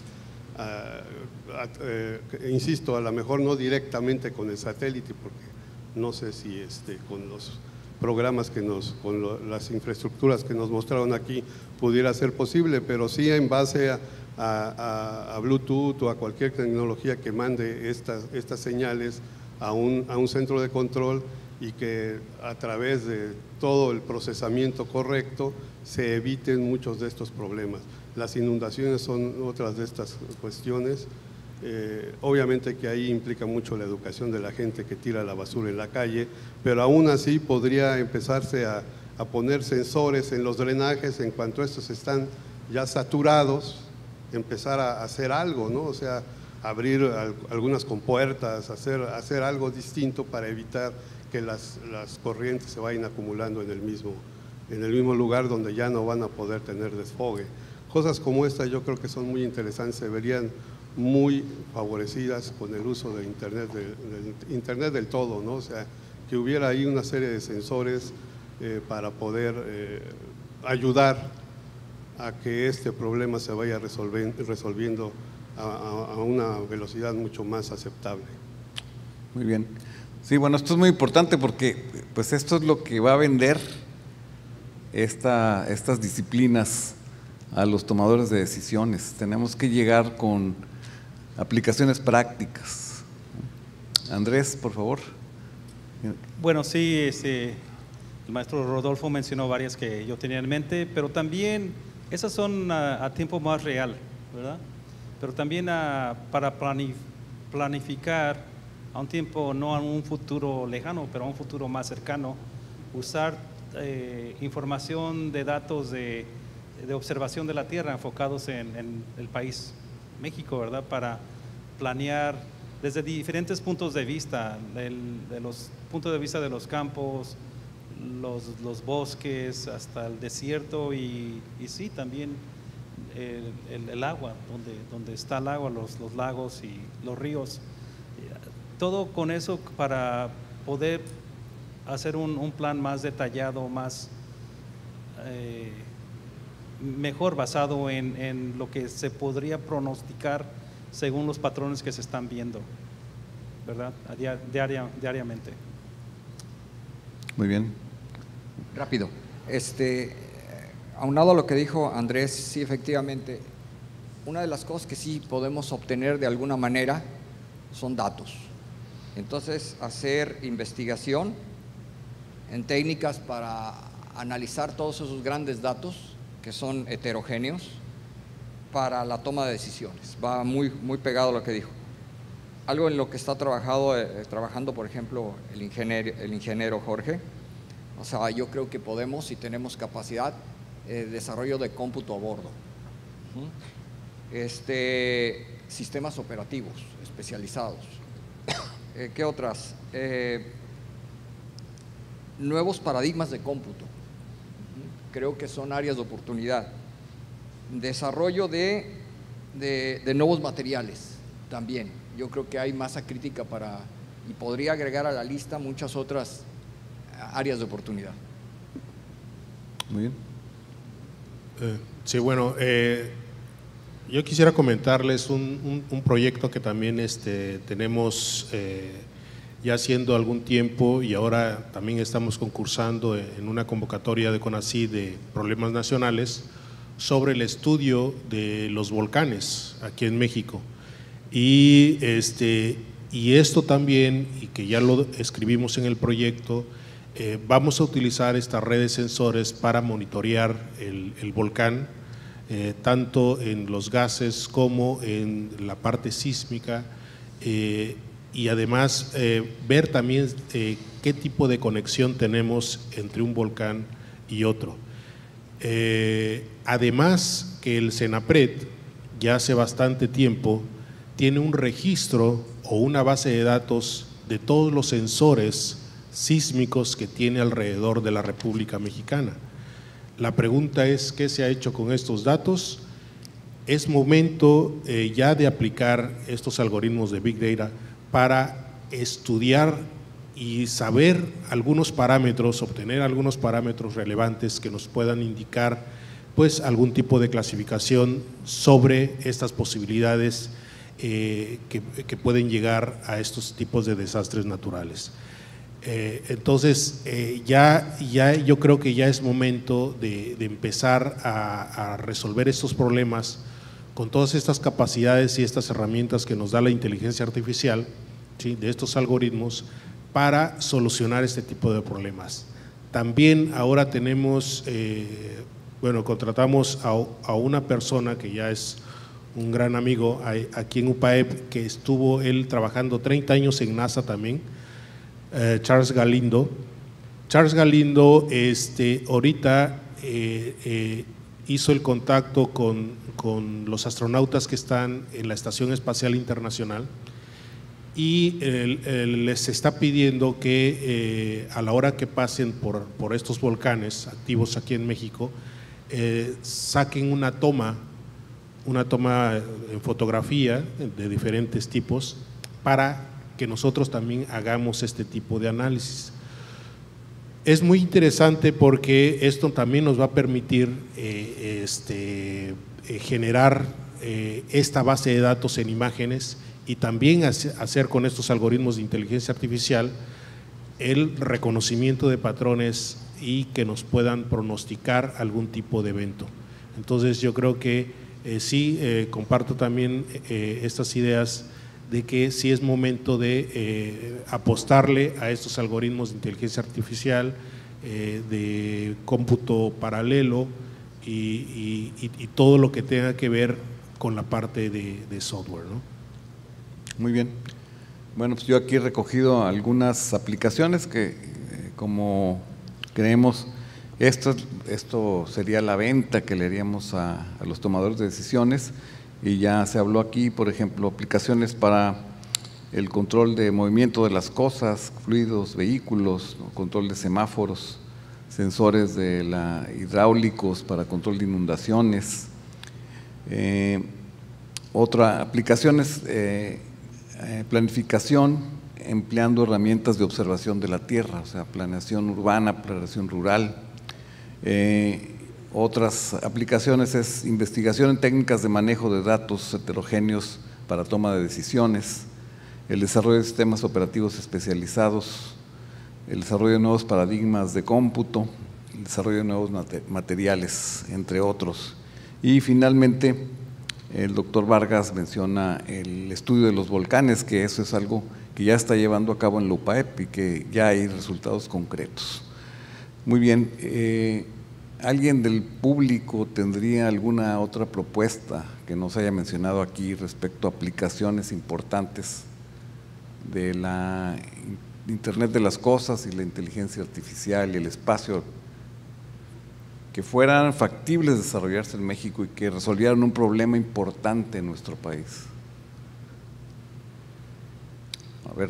Insisto, a lo mejor no directamente con el satélite, porque no sé si con los programas con las infraestructuras que nos mostraron aquí pudiera ser posible, pero sí en base a Bluetooth o a cualquier tecnología que mande estas señales a un centro de control y que a través de todo el procesamiento correcto se eviten muchos de estos problemas. Las inundaciones son otras de estas cuestiones. Obviamente que ahí implica mucho la educación de la gente que tira la basura en la calle, pero aún así podría empezarse a poner sensores en los drenajes en cuanto estos están ya saturados, empezar a hacer algo, ¿no? O sea, abrir algunas compuertas, hacer algo distinto para evitar que las corrientes se vayan acumulando en el mismo lugar donde ya no van a poder tener desfogue. Cosas como esta yo creo que son muy interesantes, se verían muy favorecidas con el uso de Internet del todo, ¿no? O sea, que hubiera ahí una serie de sensores para poder ayudar a que este problema se vaya resolviendo a una velocidad mucho más aceptable. Muy bien. Sí, bueno, esto es muy importante porque pues esto es lo que va a vender estas disciplinas a los tomadores de decisiones. Tenemos que llegar con aplicaciones prácticas. Andrés, por favor. Bueno, sí, el maestro Rodolfo mencionó varias que yo tenía en mente, pero también esas son a tiempo más real, ¿verdad? Pero también para planificar a un tiempo, no a un futuro lejano, pero a un futuro más cercano, usar información de datos de observación de la Tierra enfocados en el país, México, ¿verdad? Para planear desde diferentes puntos de vista, de los puntos de vista de los campos, los bosques, hasta el desierto y sí, también el agua, donde está el agua, los lagos y los ríos. Todo con eso para poder hacer un plan más detallado, más mejor basado en lo que se podría pronosticar según los patrones que se están viendo, ¿verdad? Diariamente. Muy bien. Rápido. Aunado a lo que dijo Andrés, sí, efectivamente, una de las cosas que sí podemos obtener de alguna manera son datos. Entonces, hacer investigación en técnicas para analizar todos esos grandes datos que son heterogéneos para la toma de decisiones. Va muy, muy pegado a lo que dijo. Algo en lo que está trabajando, por ejemplo, el ingeniero Jorge. O sea, yo creo que podemos y tenemos capacidad de desarrollo de cómputo a bordo. Sistemas operativos especializados. ¿Qué otras? Nuevos paradigmas de cómputo. Creo que son áreas de oportunidad. Desarrollo de nuevos materiales también. Yo creo que hay masa crítica y podría agregar a la lista muchas otras áreas de oportunidad. Muy bien. Sí, bueno, yo quisiera comentarles un proyecto que también tenemos ya haciendo algún tiempo y ahora también estamos concursando en una convocatoria de CONACYT de problemas nacionales sobre el estudio de los volcanes aquí en México. Y esto también, y que ya lo escribimos en el proyecto, vamos a utilizar esta red de sensores para monitorear el volcán, tanto en los gases como en la parte sísmica, y además ver también qué tipo de conexión tenemos entre un volcán y otro. Además que el CENAPRED ya hace bastante tiempo tiene un registro o una base de datos de todos los sensores sísmicos que tiene alrededor de la República Mexicana. La pregunta es, ¿qué se ha hecho con estos datos? Es momento ya de aplicar estos algoritmos de Big Data para estudiar y saber algunos parámetros, obtener algunos parámetros relevantes que nos puedan indicar pues algún tipo de clasificación sobre estas posibilidades que pueden llegar a estos tipos de desastres naturales. Entonces, yo creo que ya es momento de empezar a resolver estos problemas con todas estas capacidades y estas herramientas que nos da la inteligencia artificial ¿sí?, de estos algoritmos para solucionar este tipo de problemas. También ahora tenemos, contratamos a una persona que ya es un gran amigo aquí en UPAEP, que estuvo él trabajando 30 años en NASA también, Charles Galindo. Charles Galindo ahorita hizo el contacto con los astronautas que están en la Estación Espacial Internacional y les está pidiendo que a la hora que pasen por estos volcanes activos aquí en México, saquen una toma en fotografía de diferentes tipos para que nosotros también hagamos este tipo de análisis. Es muy interesante porque esto también nos va a permitir generar esta base de datos en imágenes y también hacer con estos algoritmos de inteligencia artificial el reconocimiento de patrones y que nos puedan pronosticar algún tipo de evento. Entonces yo creo que sí, comparto también estas ideas de que sí es momento de apostarle a estos algoritmos de inteligencia artificial, de cómputo paralelo y todo lo que tenga que ver con la parte de software, ¿no? Muy bien. Bueno, pues yo aquí he recogido algunas aplicaciones que como creemos, esto sería la venta que le haríamos a los tomadores de decisiones, y ya se habló aquí, por ejemplo, aplicaciones para el control de movimiento de las cosas, fluidos, vehículos, ¿no?, control de semáforos, sensores hidráulicos para control de inundaciones. Otra aplicación es planificación empleando herramientas de observación de la tierra, o sea, planeación urbana, planeación rural. Otras aplicaciones es investigación en técnicas de manejo de datos heterogéneos para toma de decisiones, el desarrollo de sistemas operativos especializados, el desarrollo de nuevos paradigmas de cómputo, el desarrollo de nuevos materiales, entre otros. Y finalmente, el doctor Vargas menciona el estudio de los volcanes, que eso es algo que ya está llevando a cabo en la UPAEP y que ya hay resultados concretos. Muy bien, ¿alguien del público tendría alguna otra propuesta que no se haya mencionado aquí respecto a aplicaciones importantes de la Internet de las cosas y la inteligencia artificial y el espacio que fueran factibles desarrollarse en México y que resolvieran un problema importante en nuestro país? A ver.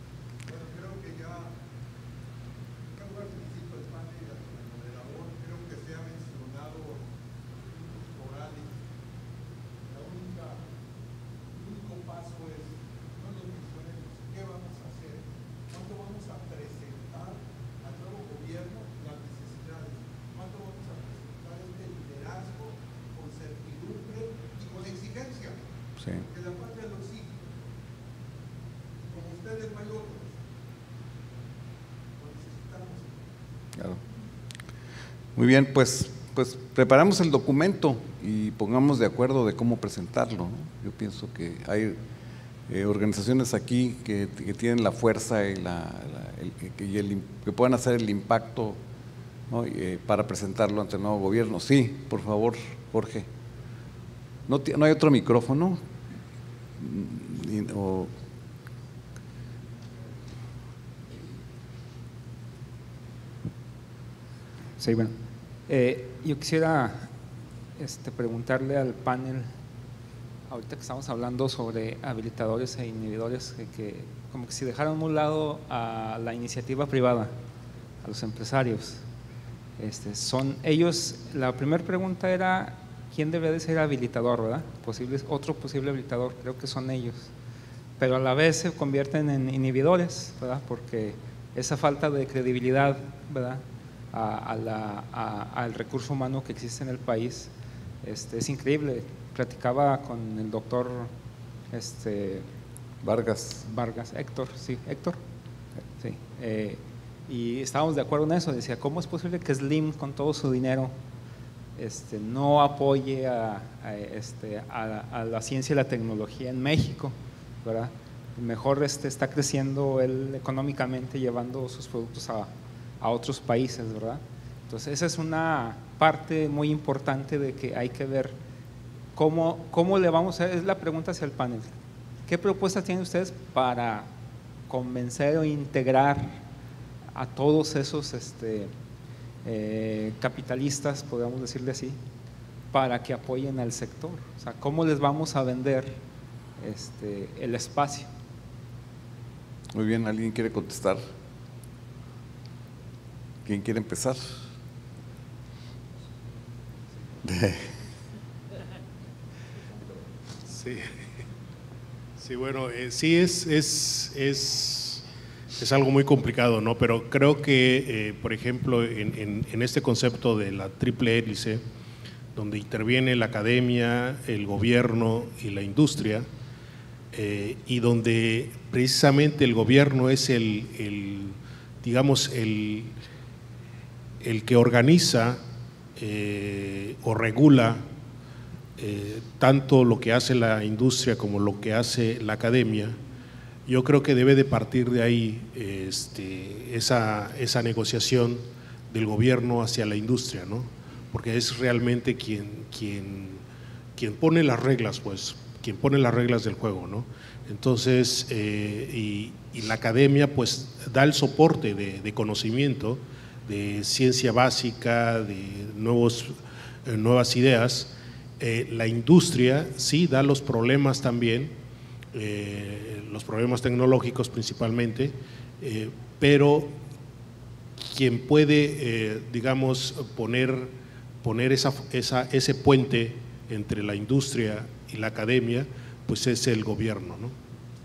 Muy bien, pues preparamos el documento y pongamos de acuerdo de cómo presentarlo, ¿no? Yo pienso que hay organizaciones aquí que tienen la fuerza y que puedan hacer el impacto, ¿no?, para presentarlo ante el nuevo gobierno. Sí, por favor, Jorge. ¿No hay otro micrófono? Sí, bueno. Yo quisiera preguntarle al panel, ahorita que estamos hablando sobre habilitadores e inhibidores, que como que si dejaron a un lado a la iniciativa privada, a los empresarios, son ellos. La primera pregunta era quién debería de ser habilitador, ¿verdad? Otro posible habilitador, creo que son ellos, pero a la vez se convierten en inhibidores, ¿verdad? Porque esa falta de credibilidad, ¿verdad?, al recurso humano que existe en el país es increíble. Platicaba con el doctor Vargas, Héctor, sí, y estábamos de acuerdo en eso. Decía, ¿cómo es posible que Slim con todo su dinero no apoye a la ciencia y la tecnología en México, ¿verdad? mejor está creciendo él económicamente, llevando sus productos a otros países, ¿verdad? Entonces esa es una parte muy importante de que hay que ver cómo le vamos a… Es la pregunta hacia el panel. ¿Qué propuestas tienen ustedes para convencer o integrar a todos esos capitalistas, podríamos decirle así, para que apoyen al sector? O sea, ¿cómo les vamos a vender el espacio? Muy bien, ¿alguien quiere contestar? ¿Quién quiere empezar? Sí, bueno, sí es algo muy complicado, ¿no? Pero creo que, por ejemplo, en este concepto de la triple hélice, donde interviene la academia, el gobierno y la industria, y donde precisamente el gobierno es digamos, el que organiza o regula tanto lo que hace la industria como lo que hace la academia. Yo creo que debe de partir de ahí esa negociación del gobierno hacia la industria, ¿no? Porque es realmente quien pone las reglas, pues, quien pone las reglas del juego, ¿no? Entonces, y la academia pues da el soporte de conocimiento, de ciencia básica, de nuevas ideas. La industria sí da los problemas también, los problemas tecnológicos principalmente, pero quien puede, digamos, poner ese puente entre la industria y la academia, pues es el gobierno, ¿no?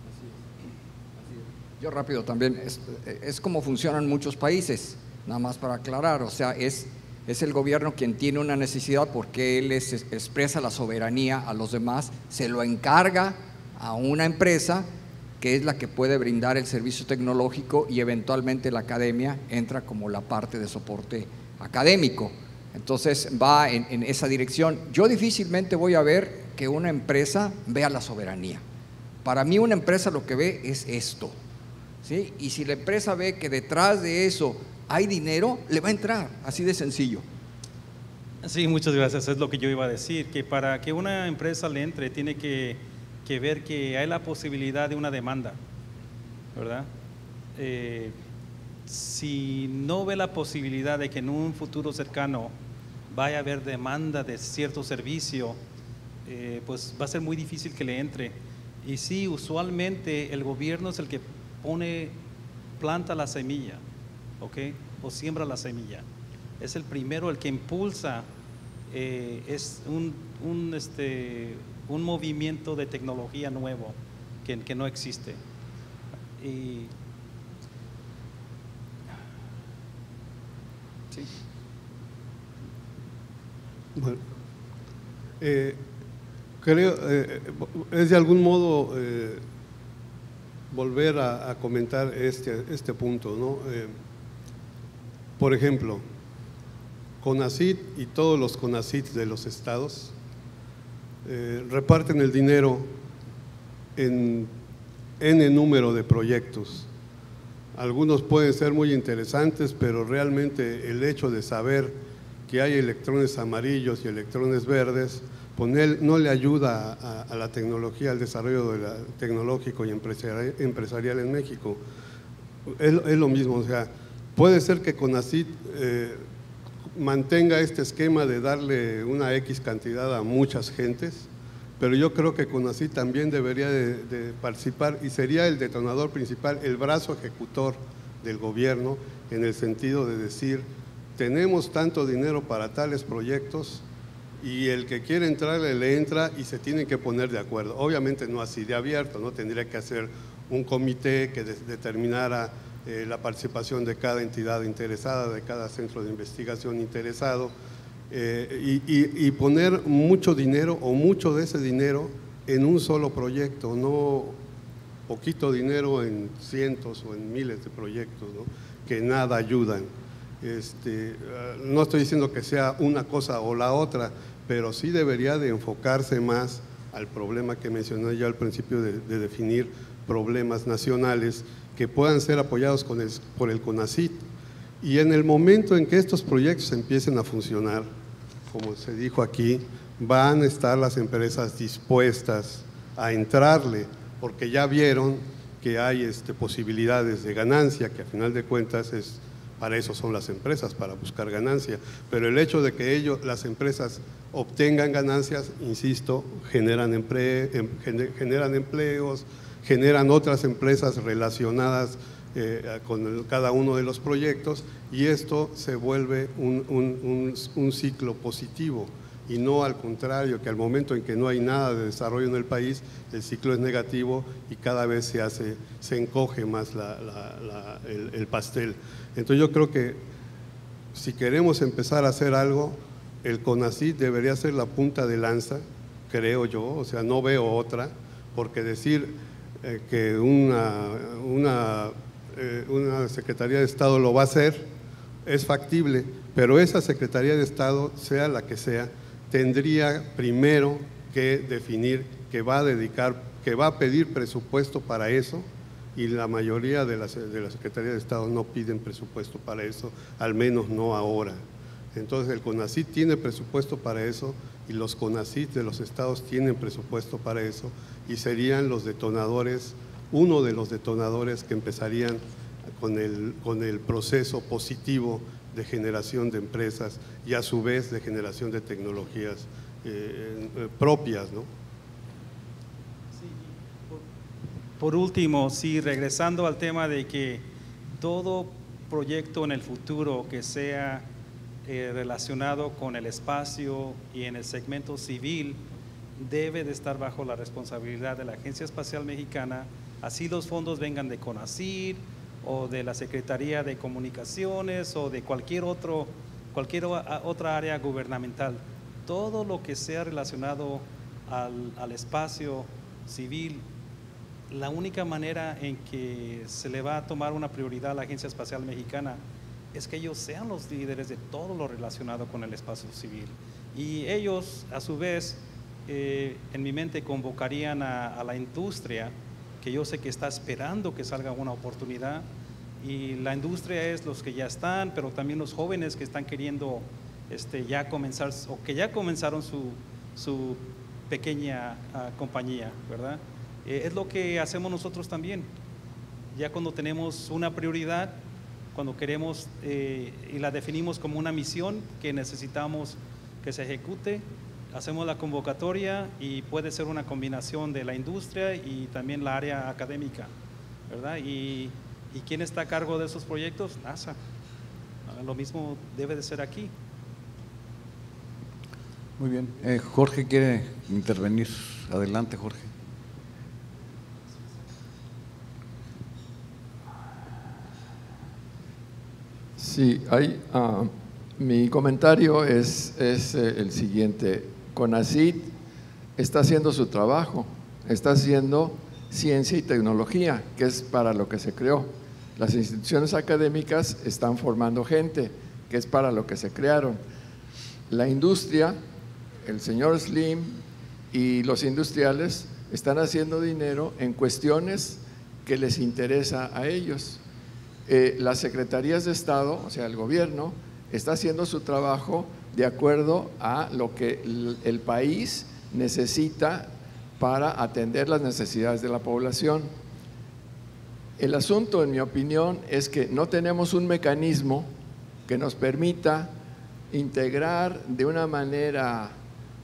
Yo rápido también, es como funcionan muchos países, nada más para aclarar, o sea, es el gobierno quien tiene una necesidad porque él expresa la soberanía a los demás, se lo encarga a una empresa que es la que puede brindar el servicio tecnológico y eventualmente la academia entra como la parte de soporte académico. Entonces va en esa dirección. Yo difícilmente voy a ver que una empresa vea la soberanía. Para mí una empresa lo que ve es esto, ¿sí? Y si la empresa ve que detrás de eso hay dinero, le va a entrar, así de sencillo. Sí, muchas gracias. Es lo que yo iba a decir, que para que una empresa le entre tiene que ver que hay la posibilidad de una demanda, ¿verdad? Si no ve la posibilidad de que en un futuro cercano vaya a haber demanda de cierto servicio, pues va a ser muy difícil que le entre. Y sí, usualmente el gobierno es el que planta la semilla, ¿ok? O siembra la semilla. Es el primero, el que impulsa, es un movimiento de tecnología nuevo que no existe. Y sí. Bueno, creo, es de algún modo volver a comentar este punto, ¿no? Por ejemplo, CONACYT y todos los CONACYT de los estados reparten el dinero en N número de proyectos. Algunos pueden ser muy interesantes, pero realmente el hecho de saber que hay electrones amarillos y electrones verdes, pues no le ayuda a la tecnología, al desarrollo tecnológico y empresarial en México. Es lo mismo, o sea, puede ser que CONACYT mantenga este esquema de darle una X cantidad a muchas gentes, pero yo creo que CONACYT también debería de participar y sería el detonador principal, el brazo ejecutor del gobierno, en el sentido de decir, tenemos tanto dinero para tales proyectos y el que quiere entrar le entra y se tienen que poner de acuerdo. Obviamente no así de abierto, ¿no? Tendría que hacer un comité que determinara la participación de cada entidad interesada, de cada centro de investigación interesado, y poner mucho dinero o mucho de ese dinero en un solo proyecto, no poquito dinero en cientos o en miles de proyectos, ¿no? Que nada ayudan. No estoy diciendo que sea una cosa o la otra, pero sí debería de enfocarse más al problema que mencioné yo al principio de definir problemas nacionales que puedan ser apoyados por el CONACYT. Y en el momento en que estos proyectos empiecen a funcionar, como se dijo aquí, van a estar las empresas dispuestas a entrarle, porque ya vieron que hay posibilidades de ganancia, que a final de cuentas para eso son las empresas, para buscar ganancia. Pero el hecho de que las empresas obtengan ganancias, insisto, generan empleos, generan otras empresas relacionadas con cada uno de los proyectos, y esto se vuelve un ciclo positivo, y no al contrario, que al momento en que no hay nada de desarrollo en el país, el ciclo es negativo y cada vez se encoge más el pastel. Entonces yo creo que si queremos empezar a hacer algo, el CONACYT debería ser la punta de lanza, creo yo, o sea, no veo otra, porque decir que una Secretaría de Estado lo va a hacer es factible, pero esa Secretaría de Estado, sea la que sea, tendría primero que definir que va a pedir presupuesto para eso, y la mayoría de la Secretaría de Estado no piden presupuesto para eso, al menos no ahora. Entonces el CONACYT tiene presupuesto para eso, y los CONACYT de los estados tienen presupuesto para eso, y serían los detonadores, uno de los detonadores que empezarían con el proceso positivo de generación de empresas y a su vez de generación de tecnologías propias, ¿no? Sí, por último, sí, regresando al tema de que todo proyecto en el futuro que sea relacionado con el espacio y en el segmento civil debe de estar bajo la responsabilidad de la Agencia Espacial Mexicana, así los fondos vengan de CONACYT o de la Secretaría de Comunicaciones o de cualquier otra área gubernamental. Todo lo que sea relacionado al espacio civil, la única manera en que se le va a tomar una prioridad a la Agencia Espacial Mexicana es que ellos sean los líderes de todo lo relacionado con el espacio civil. Y ellos, a su vez, en mi mente convocarían a la industria, que yo sé que está esperando que salga una oportunidad, y la industria es los que ya están, pero también los jóvenes que están queriendo ya comenzar, o que ya comenzaron su pequeña compañía, ¿verdad? Es lo que hacemos nosotros también. Ya cuando tenemos una prioridad, cuando queremos y la definimos como una misión que necesitamos que se ejecute, hacemos la convocatoria, y puede ser una combinación de la industria y también la área académica, ¿verdad? ¿Y quién está a cargo de esos proyectos? NASA. Lo mismo debe de ser aquí. Muy bien. Jorge quiere intervenir. Adelante, Jorge. Sí, mi comentario es el siguiente. CONACYT está haciendo su trabajo, está haciendo ciencia y tecnología, que es para lo que se creó. Las instituciones académicas están formando gente, que es para lo que se crearon. La industria, el señor Slim y los industriales están haciendo dinero en cuestiones que les interesa a ellos. Las secretarías de Estado, o sea, el gobierno, está haciendo su trabajo de acuerdo a lo que el país necesita para atender las necesidades de la población. El asunto, en mi opinión, es que no tenemos un mecanismo que nos permita integrar de una manera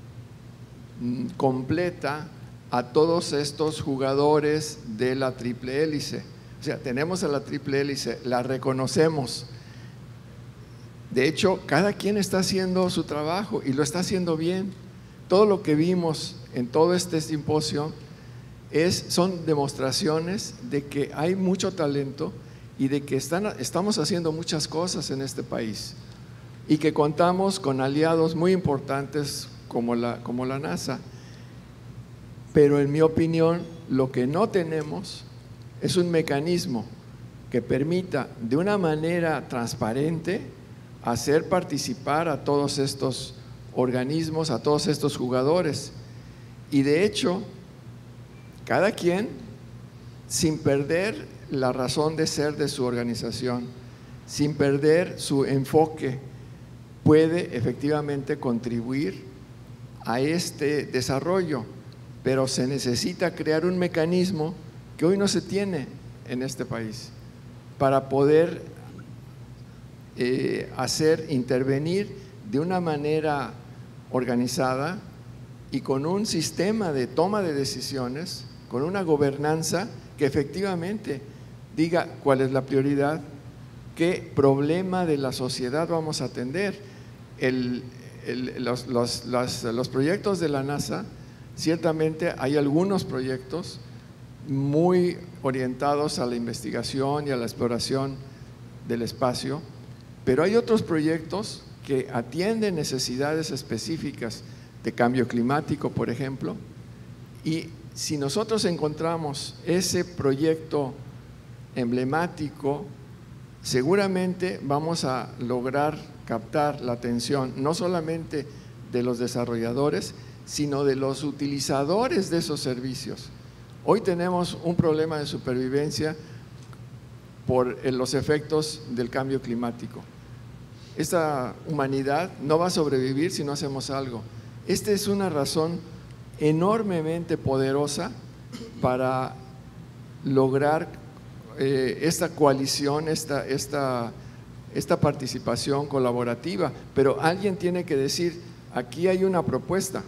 completa a todos estos jugadores de la triple hélice. O sea, tenemos a la triple hélice, la reconocemos. De hecho, cada quien está haciendo su trabajo y lo está haciendo bien. Todo lo que vimos en todo este simposio son demostraciones de que hay mucho talento y de que estamos haciendo muchas cosas en este país, y que contamos con aliados muy importantes como la NASA. Pero en mi opinión, lo que no tenemos es un mecanismo que permita de una manera transparente hacer participar a todos estos organismos, a todos estos jugadores. Y de hecho, cada quien sin perder la razón de ser de su organización, sin perder su enfoque, puede efectivamente contribuir a este desarrollo, pero se necesita crear un mecanismo que hoy no se tiene en este país para poder intervenir de una manera organizada y con un sistema de toma de decisiones, con una gobernanza que efectivamente diga cuál es la prioridad, qué problema de la sociedad vamos a atender. Los proyectos de la NASA, ciertamente hay algunos proyectos muy orientados a la investigación y a la exploración del espacio, pero hay otros proyectos que atienden necesidades específicas de cambio climático, por ejemplo, y si nosotros encontramos ese proyecto emblemático, seguramente vamos a lograr captar la atención no solamente de los desarrolladores, sino de los utilizadores de esos servicios. Hoy tenemos un problema de supervivencia por los efectos del cambio climático. Esta humanidad no va a sobrevivir si no hacemos algo. Esta es una razón enormemente poderosa para lograr esta coalición, esta participación colaborativa, pero alguien tiene que decir, aquí hay una propuesta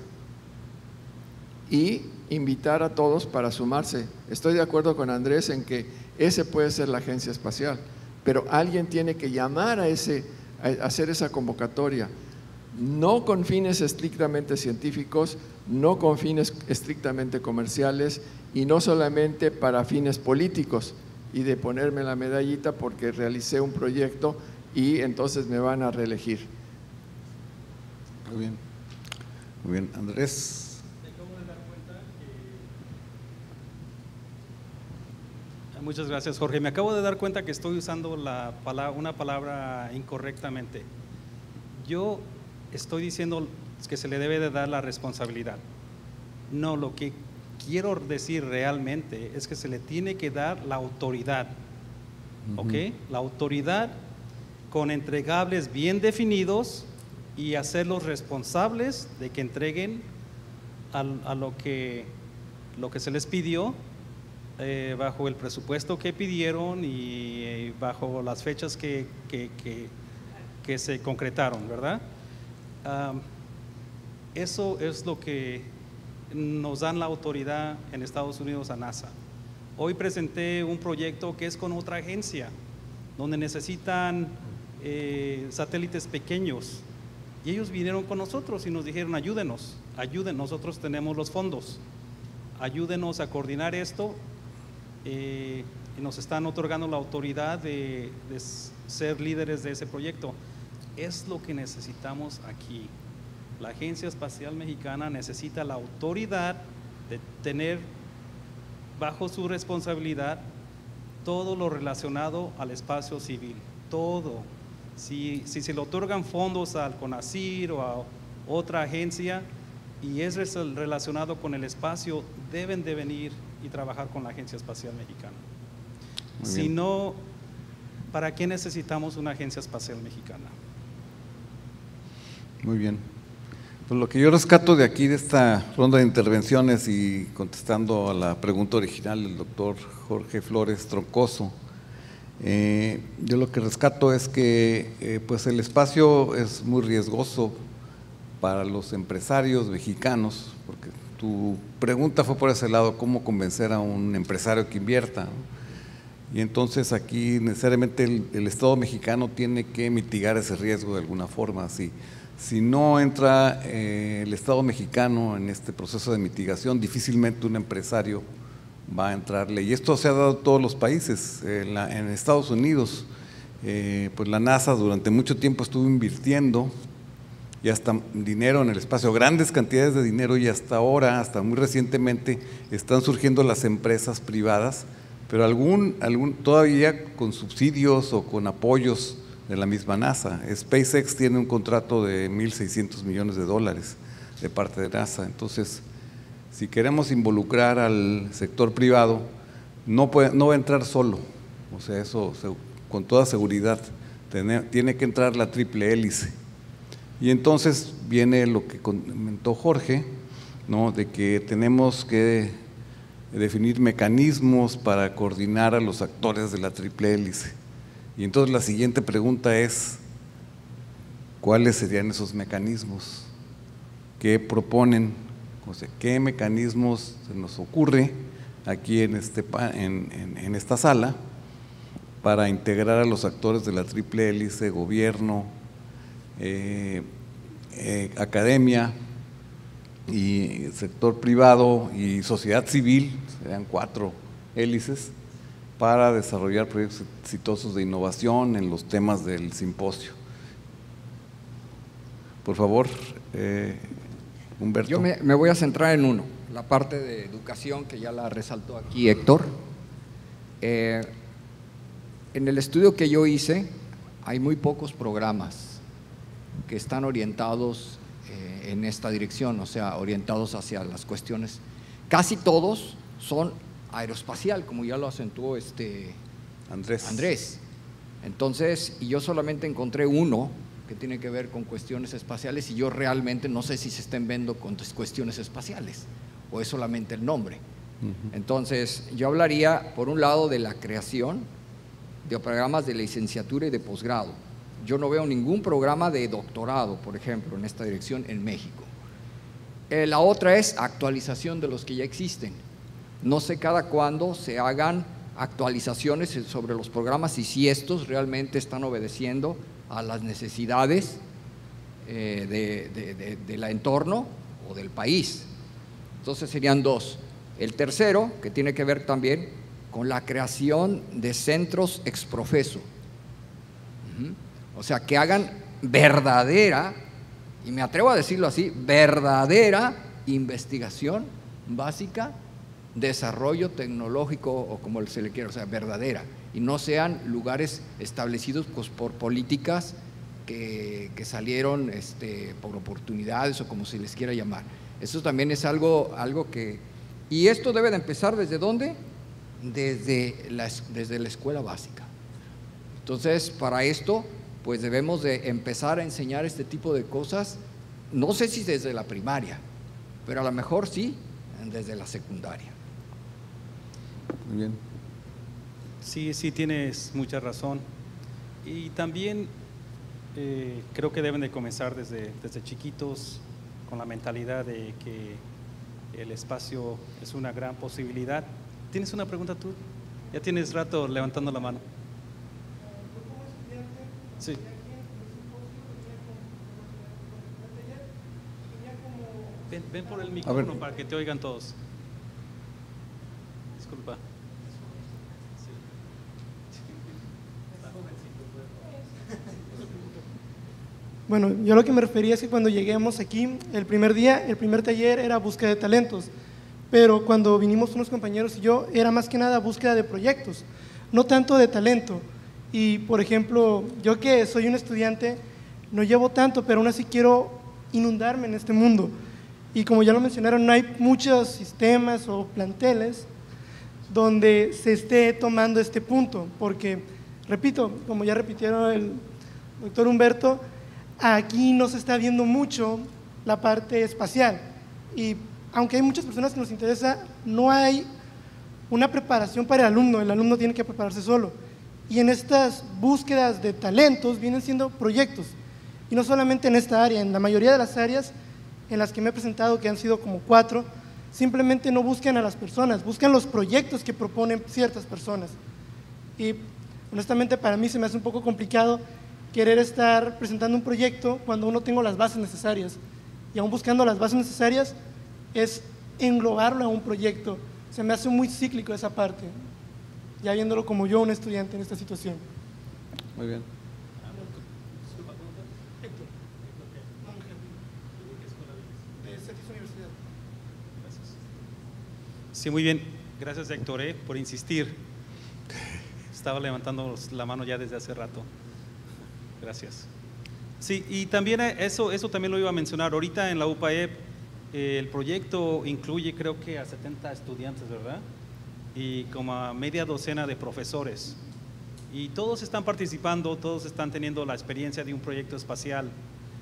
y invitar a todos para sumarse. Estoy de acuerdo con Andrés en que ese puede ser la agencia espacial, pero alguien tiene que llamar a hacer esa convocatoria, no con fines estrictamente científicos, no con fines estrictamente comerciales y no solamente para fines políticos y de ponerme la medallita porque realicé un proyecto y entonces me van a reelegir. Muy bien. Muy bien. Andrés. Muchas gracias, Jorge. Me acabo de dar cuenta que estoy usando una palabra incorrectamente. Yo estoy diciendo que se le debe de dar la responsabilidad. No, lo que quiero decir realmente es que se le tiene que dar la autoridad, ¿ok? La autoridad con entregables bien definidos y hacerlos responsables de que entreguen a lo que se les pidió, bajo el presupuesto que pidieron y bajo las fechas que se concretaron, ¿verdad? Eso es lo que nos dan la autoridad en Estados Unidos a NASA. Hoy presenté un proyecto que es con otra agencia, donde necesitan satélites pequeños, y ellos vinieron con nosotros y nos dijeron, ayúdenos, nosotros tenemos los fondos, ayúdenos a coordinar esto. Y nos están otorgando la autoridad de ser líderes de ese proyecto. Es lo que necesitamos aquí. La Agencia Espacial Mexicana necesita la autoridad de tener bajo su responsabilidad todo lo relacionado al espacio civil, todo. Si se le otorgan fondos al CONACYT o a otra agencia y es relacionado con el espacio, deben de venir y trabajar con la Agencia Espacial Mexicana. Si no, ¿para qué necesitamos una Agencia Espacial Mexicana? Muy bien. Pues lo que yo rescato de aquí, de esta ronda de intervenciones y contestando a la pregunta original del doctor Jorge Flores Troncoso, yo lo que rescato es que pues el espacio es muy riesgoso para los empresarios mexicanos, porque tu pregunta fue por ese lado, ¿cómo convencer a un empresario que invierta? Y entonces aquí necesariamente el Estado mexicano tiene que mitigar ese riesgo de alguna forma. Si no entra el Estado mexicano en este proceso de mitigación, difícilmente un empresario va a entrarle. Y esto se ha dado en todos los países. En Estados Unidos, pues la NASA durante mucho tiempo estuvo invirtiendo y hasta dinero en el espacio, grandes cantidades de dinero, y hasta ahora, hasta muy recientemente, están surgiendo las empresas privadas, pero todavía con subsidios o con apoyos de la misma NASA. SpaceX tiene un contrato de $1,600 millones de parte de NASA. Entonces, si queremos involucrar al sector privado, no va a entrar solo, o sea, eso con toda seguridad, tiene que entrar la triple hélice. Y entonces viene lo que comentó Jorge, ¿no?, de que tenemos que definir mecanismos para coordinar a los actores de la triple hélice. Y entonces la siguiente pregunta es, ¿cuáles serían esos mecanismos? ¿Qué proponen? O sea, ¿qué mecanismos se nos ocurre aquí en esta sala para integrar a los actores de la triple hélice, gobierno, academia y sector privado y sociedad civil, serían 4 hélices, para desarrollar proyectos exitosos de innovación en los temas del simposio? Por favor, Humberto. Yo me voy a centrar en uno, la parte de educación, que ya la resaltó aquí Héctor. En el estudio que yo hice hay muy pocos programas que están orientados en esta dirección, o sea, orientados hacia las cuestiones. Casi todos son aeroespacial, como ya lo acentuó Andrés. Entonces, y yo solamente encontré uno que tiene que ver con cuestiones espaciales, y yo realmente no sé si se estén viendo con cuestiones espaciales o es solamente el nombre. Entonces, yo hablaría por un lado de la creación de programas de licenciatura y de posgrado. Yo no veo ningún programa de doctorado, por ejemplo, en esta dirección en México. La otra es actualización de los que ya existen. No sé cada cuándo se hagan actualizaciones sobre los programas y si estos realmente están obedeciendo a las necesidades del entorno o del país. Entonces serían 2. El tercero, que tiene que ver también con la creación de centros ex professo. O sea, que hagan verdadera, y me atrevo a decirlo así, verdadera investigación básica, desarrollo tecnológico o como se le quiera, o sea, verdadera, y no sean lugares establecidos pues, por políticas que salieron por oportunidades o como se les quiera llamar. Eso también es algo que… ¿Y esto debe de empezar desde dónde? Desde la escuela básica. Entonces, para esto, pues debemos de empezar a enseñar este tipo de cosas, no sé si desde la primaria, pero a lo mejor sí, desde la secundaria. Muy bien. Sí, tienes mucha razón. Y también creo que deben de comenzar desde chiquitos con la mentalidad de que el espacio es una gran posibilidad. ¿Tienes una pregunta tú? Ya tienes rato levantando la mano. Sí. Ven por el micrófono para que te oigan todos. Disculpa. Bueno, yo lo que me refería es que cuando lleguemos aquí, el primer día, el primer taller era búsqueda de talentos, pero cuando vinimos unos compañeros y yo, era más que nada búsqueda de proyectos, no tanto de talento. Y, por ejemplo, yo que soy un estudiante, no llevo tanto, pero aún así quiero inundarme en este mundo. Y como ya lo mencionaron, no hay muchos sistemas o planteles donde se esté tomando este punto, porque, repito, como ya repitieron el doctor Humberto, aquí no se está viendo mucho la parte espacial y aunque hay muchas personas que nos interesa, no hay una preparación para el alumno tiene que prepararse solo. Y en estas búsquedas de talentos vienen siendo proyectos, y no solamente en esta área, en la mayoría de las áreas en las que me he presentado, que han sido como 4, simplemente no buscan a las personas, buscan los proyectos que proponen ciertas personas. Y honestamente para mí se me hace un poco complicado querer estar presentando un proyecto cuando uno tengo las bases necesarias, y aún buscando las bases necesarias es englobarlo a un proyecto. Se me hace muy cíclico esa parte, ya viéndolo como yo, un estudiante en esta situación. Muy bien. Sí, muy bien. Gracias, Héctor, por insistir. Estaba levantando la mano ya desde hace rato. Gracias. Sí, y también eso también lo iba a mencionar. Ahorita en la UPAEP el proyecto incluye creo que a 70 estudiantes, ¿verdad? y como a media docena de profesores. Y todos están participando, todos están teniendo la experiencia de un proyecto espacial.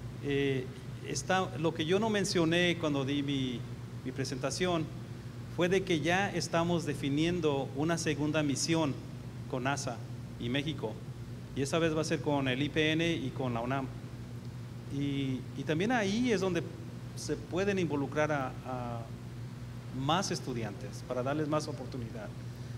Lo que yo no mencioné cuando di mi presentación fue de que ya estamos definiendo una segunda misión con NASA y México, y esa vez va a ser con el IPN y con la UNAM. Y también ahí es donde se pueden involucrar a más estudiantes para darles más oportunidad.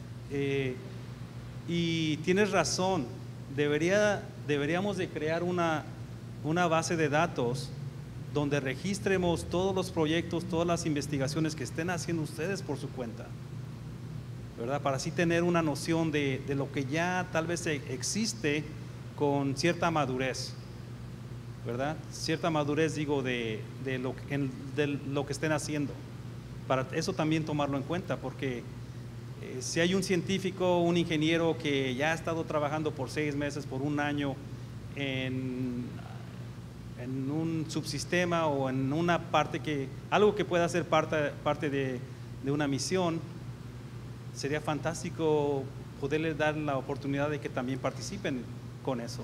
Y tienes razón, deberíamos de crear una base de datos donde registremos todos los proyectos, todas las investigaciones que estén haciendo ustedes por su cuenta, ¿verdad? Para así tener una noción de lo que ya tal vez existe con cierta madurez, ¿verdad? Cierta madurez, digo, de lo que estén haciendo. Para eso también tomarlo en cuenta, porque si hay un científico, un ingeniero que ya ha estado trabajando por 6 meses, por 1 año en un subsistema o en una parte algo que pueda ser parte de una misión, sería fantástico poderles dar la oportunidad de que también participen con eso.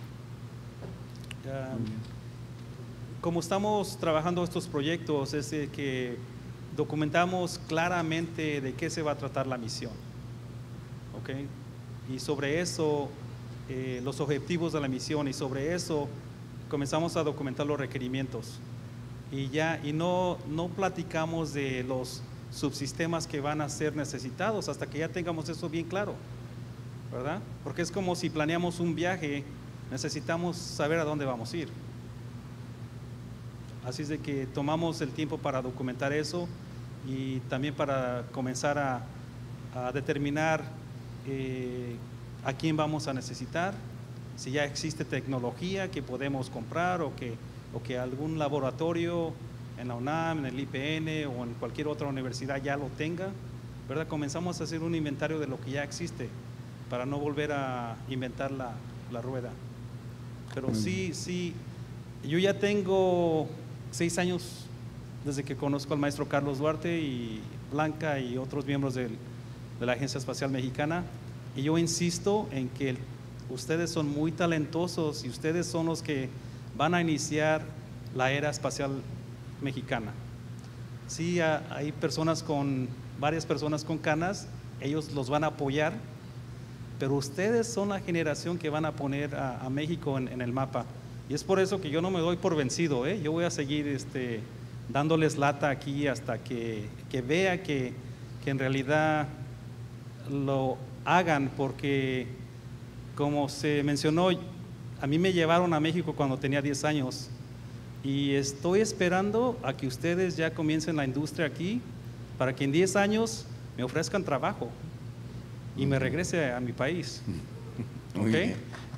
Como estamos trabajando estos proyectos, es que documentamos claramente de qué se va a tratar la misión, ¿ok? Y sobre eso, los objetivos de la misión, y sobre eso comenzamos a documentar los requerimientos. Y no platicamos de los subsistemas que van a ser necesitados hasta que ya tengamos eso bien claro, ¿verdad? Porque es como si planeamos un viaje, necesitamos saber a dónde vamos a ir. Así es de que tomamos el tiempo para documentar eso y también para comenzar a determinar a quién vamos a necesitar, si ya existe tecnología que podemos comprar o que algún laboratorio en la UNAM, en el IPN o en cualquier otra universidad ya lo tenga, ¿verdad? Comenzamos a hacer un inventario de lo que ya existe para no volver a inventar la rueda. Pero sí, yo ya tengo 6 años desde que conozco al maestro Carlos Duarte y Blanca y otros miembros de la Agencia Espacial Mexicana, y yo insisto en que ustedes son muy talentosos y ustedes son los que van a iniciar la era espacial mexicana. Sí, hay varias personas con canas, ellos los van a apoyar, pero ustedes son la generación que van a poner a México en el mapa. Y es por eso que yo no me doy por vencido, ¿eh? Yo voy a seguir dándoles lata aquí hasta que vea que en realidad lo hagan, porque como se mencionó, a mí me llevaron a México cuando tenía 10 años y estoy esperando a que ustedes ya comiencen la industria aquí para que en 10 años me ofrezcan trabajo y me regrese a mi país. Muy ¿Okay? bien.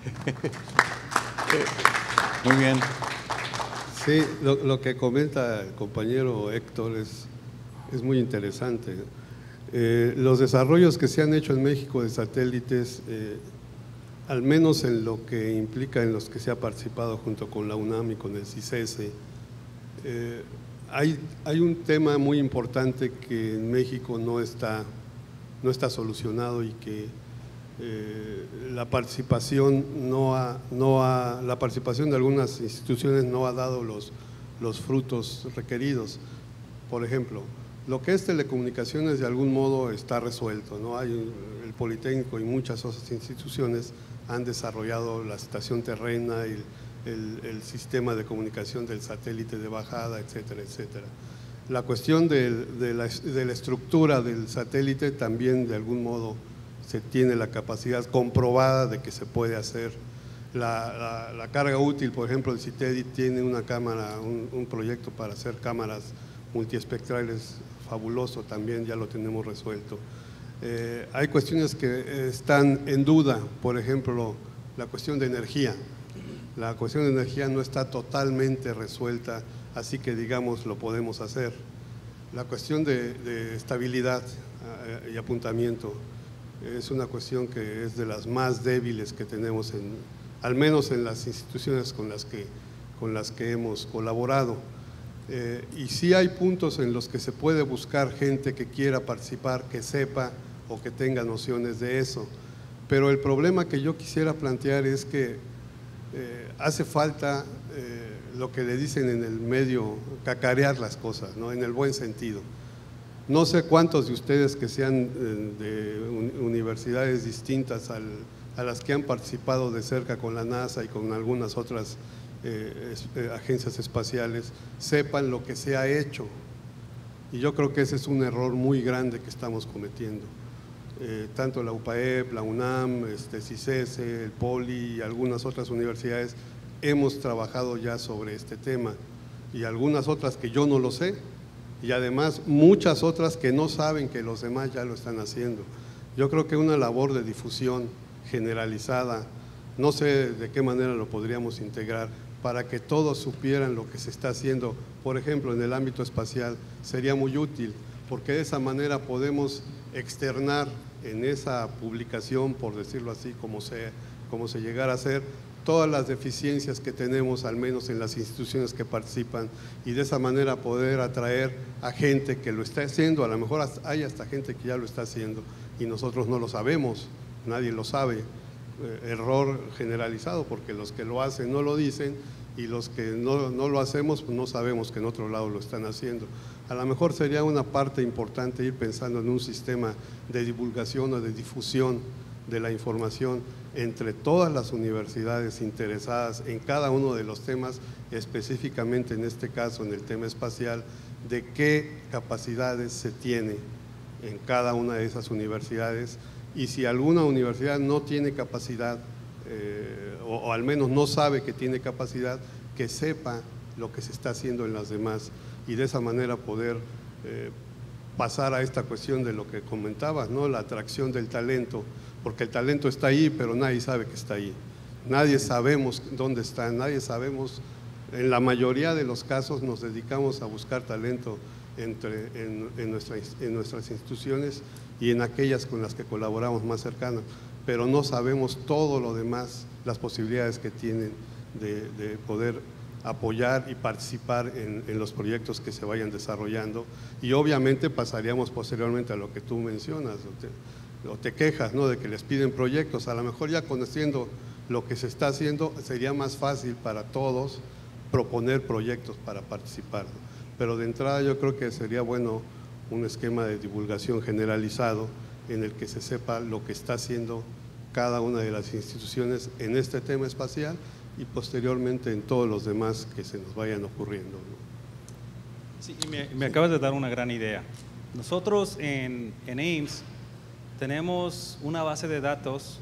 Muy bien. Sí, lo que comenta el compañero Héctor es muy interesante. Los desarrollos que se han hecho en México de satélites, al menos en lo que implica en los que se ha participado junto con la UNAM y con el CICESE, hay un tema muy importante que en México no está solucionado y que la participación la participación de algunas instituciones no ha dado los frutos requeridos. Por ejemplo, lo que es telecomunicaciones de algún modo está resuelto, ¿no? El Politécnico y muchas otras instituciones han desarrollado la estación terrena y el sistema de comunicación del satélite de bajada, etcétera, etcétera. La cuestión de la estructura del satélite también de algún modo se tiene la capacidad comprobada de que se puede hacer. La carga útil, por ejemplo, el CITEDI tiene una cámara, un proyecto para hacer cámaras multiespectrales fabuloso, también ya lo tenemos resuelto. Hay cuestiones que están en duda, por ejemplo, la cuestión de energía. La cuestión de energía no está totalmente resuelta, así que digamos lo podemos hacer. La cuestión de estabilidad y apuntamiento es una cuestión que es de las más débiles que tenemos, al menos en las instituciones con las que hemos colaborado. Y sí hay puntos en los que se puede buscar gente que quiera participar, que sepa o que tenga nociones de eso. Pero el problema que yo quisiera plantear es que hace falta lo que le dicen en el medio, cacarear las cosas, ¿no? En el buen sentido. No sé cuántos de ustedes que sean de universidades distintas a las que han participado de cerca con la NASA y con algunas otras agencias espaciales, sepan lo que se ha hecho. Y yo creo que ese es un error muy grande que estamos cometiendo. Tanto la UPAEP, la UNAM, CICESE, el POLI y algunas otras universidades hemos trabajado ya sobre este tema, y algunas otras que yo no lo sé, y además muchas otras que no saben que los demás ya lo están haciendo. Yo creo que una labor de difusión generalizada, no sé de qué manera lo podríamos integrar para que todos supieran lo que se está haciendo, por ejemplo en el ámbito espacial, sería muy útil, porque de esa manera podemos externar en esa publicación, por decirlo así, como se llegara a hacer, todas las deficiencias que tenemos, al menos en las instituciones que participan, y de esa manera poder atraer a gente que lo está haciendo. A lo mejor hay hasta gente que ya lo está haciendo y nosotros no lo sabemos, nadie lo sabe. Error generalizado, porque los que lo hacen no lo dicen, y los que no lo hacemos pues no sabemos que en otro lado lo están haciendo. A lo mejor sería una parte importante ir pensando en un sistema de divulgación o de difusión de la información entre todas las universidades interesadas en cada uno de los temas, específicamente en este caso en el tema espacial, de qué capacidades se tiene en cada una de esas universidades, y si alguna universidad no tiene capacidad o al menos no sabe que tiene capacidad, que sepa lo que se está haciendo en las demás, y de esa manera poder pasar a esta cuestión de lo que comentabas, ¿no? La atracción del talento, porque el talento está ahí, pero nadie sabe que está ahí. Nadie sabemos dónde está, nadie sabemos. En la mayoría de los casos nos dedicamos a buscar talento en nuestras instituciones y en aquellas con las que colaboramos más cercanas, pero no sabemos todo lo demás, las posibilidades que tienen de poder apoyar y participar en los proyectos que se vayan desarrollando. Y obviamente pasaríamos posteriormente a lo que tú mencionas, o te quejas, ¿no?, de que les piden proyectos. A lo mejor ya conociendo lo que se está haciendo sería más fácil para todos proponer proyectos para participar, ¿no? Pero de entrada yo creo que sería bueno un esquema de divulgación generalizado en el que se sepa lo que está haciendo cada una de las instituciones en este tema espacial y posteriormente en todos los demás que se nos vayan ocurriendo, ¿no? Sí, y me acabas de dar una gran idea. Nosotros en Ames tenemos una base de datos.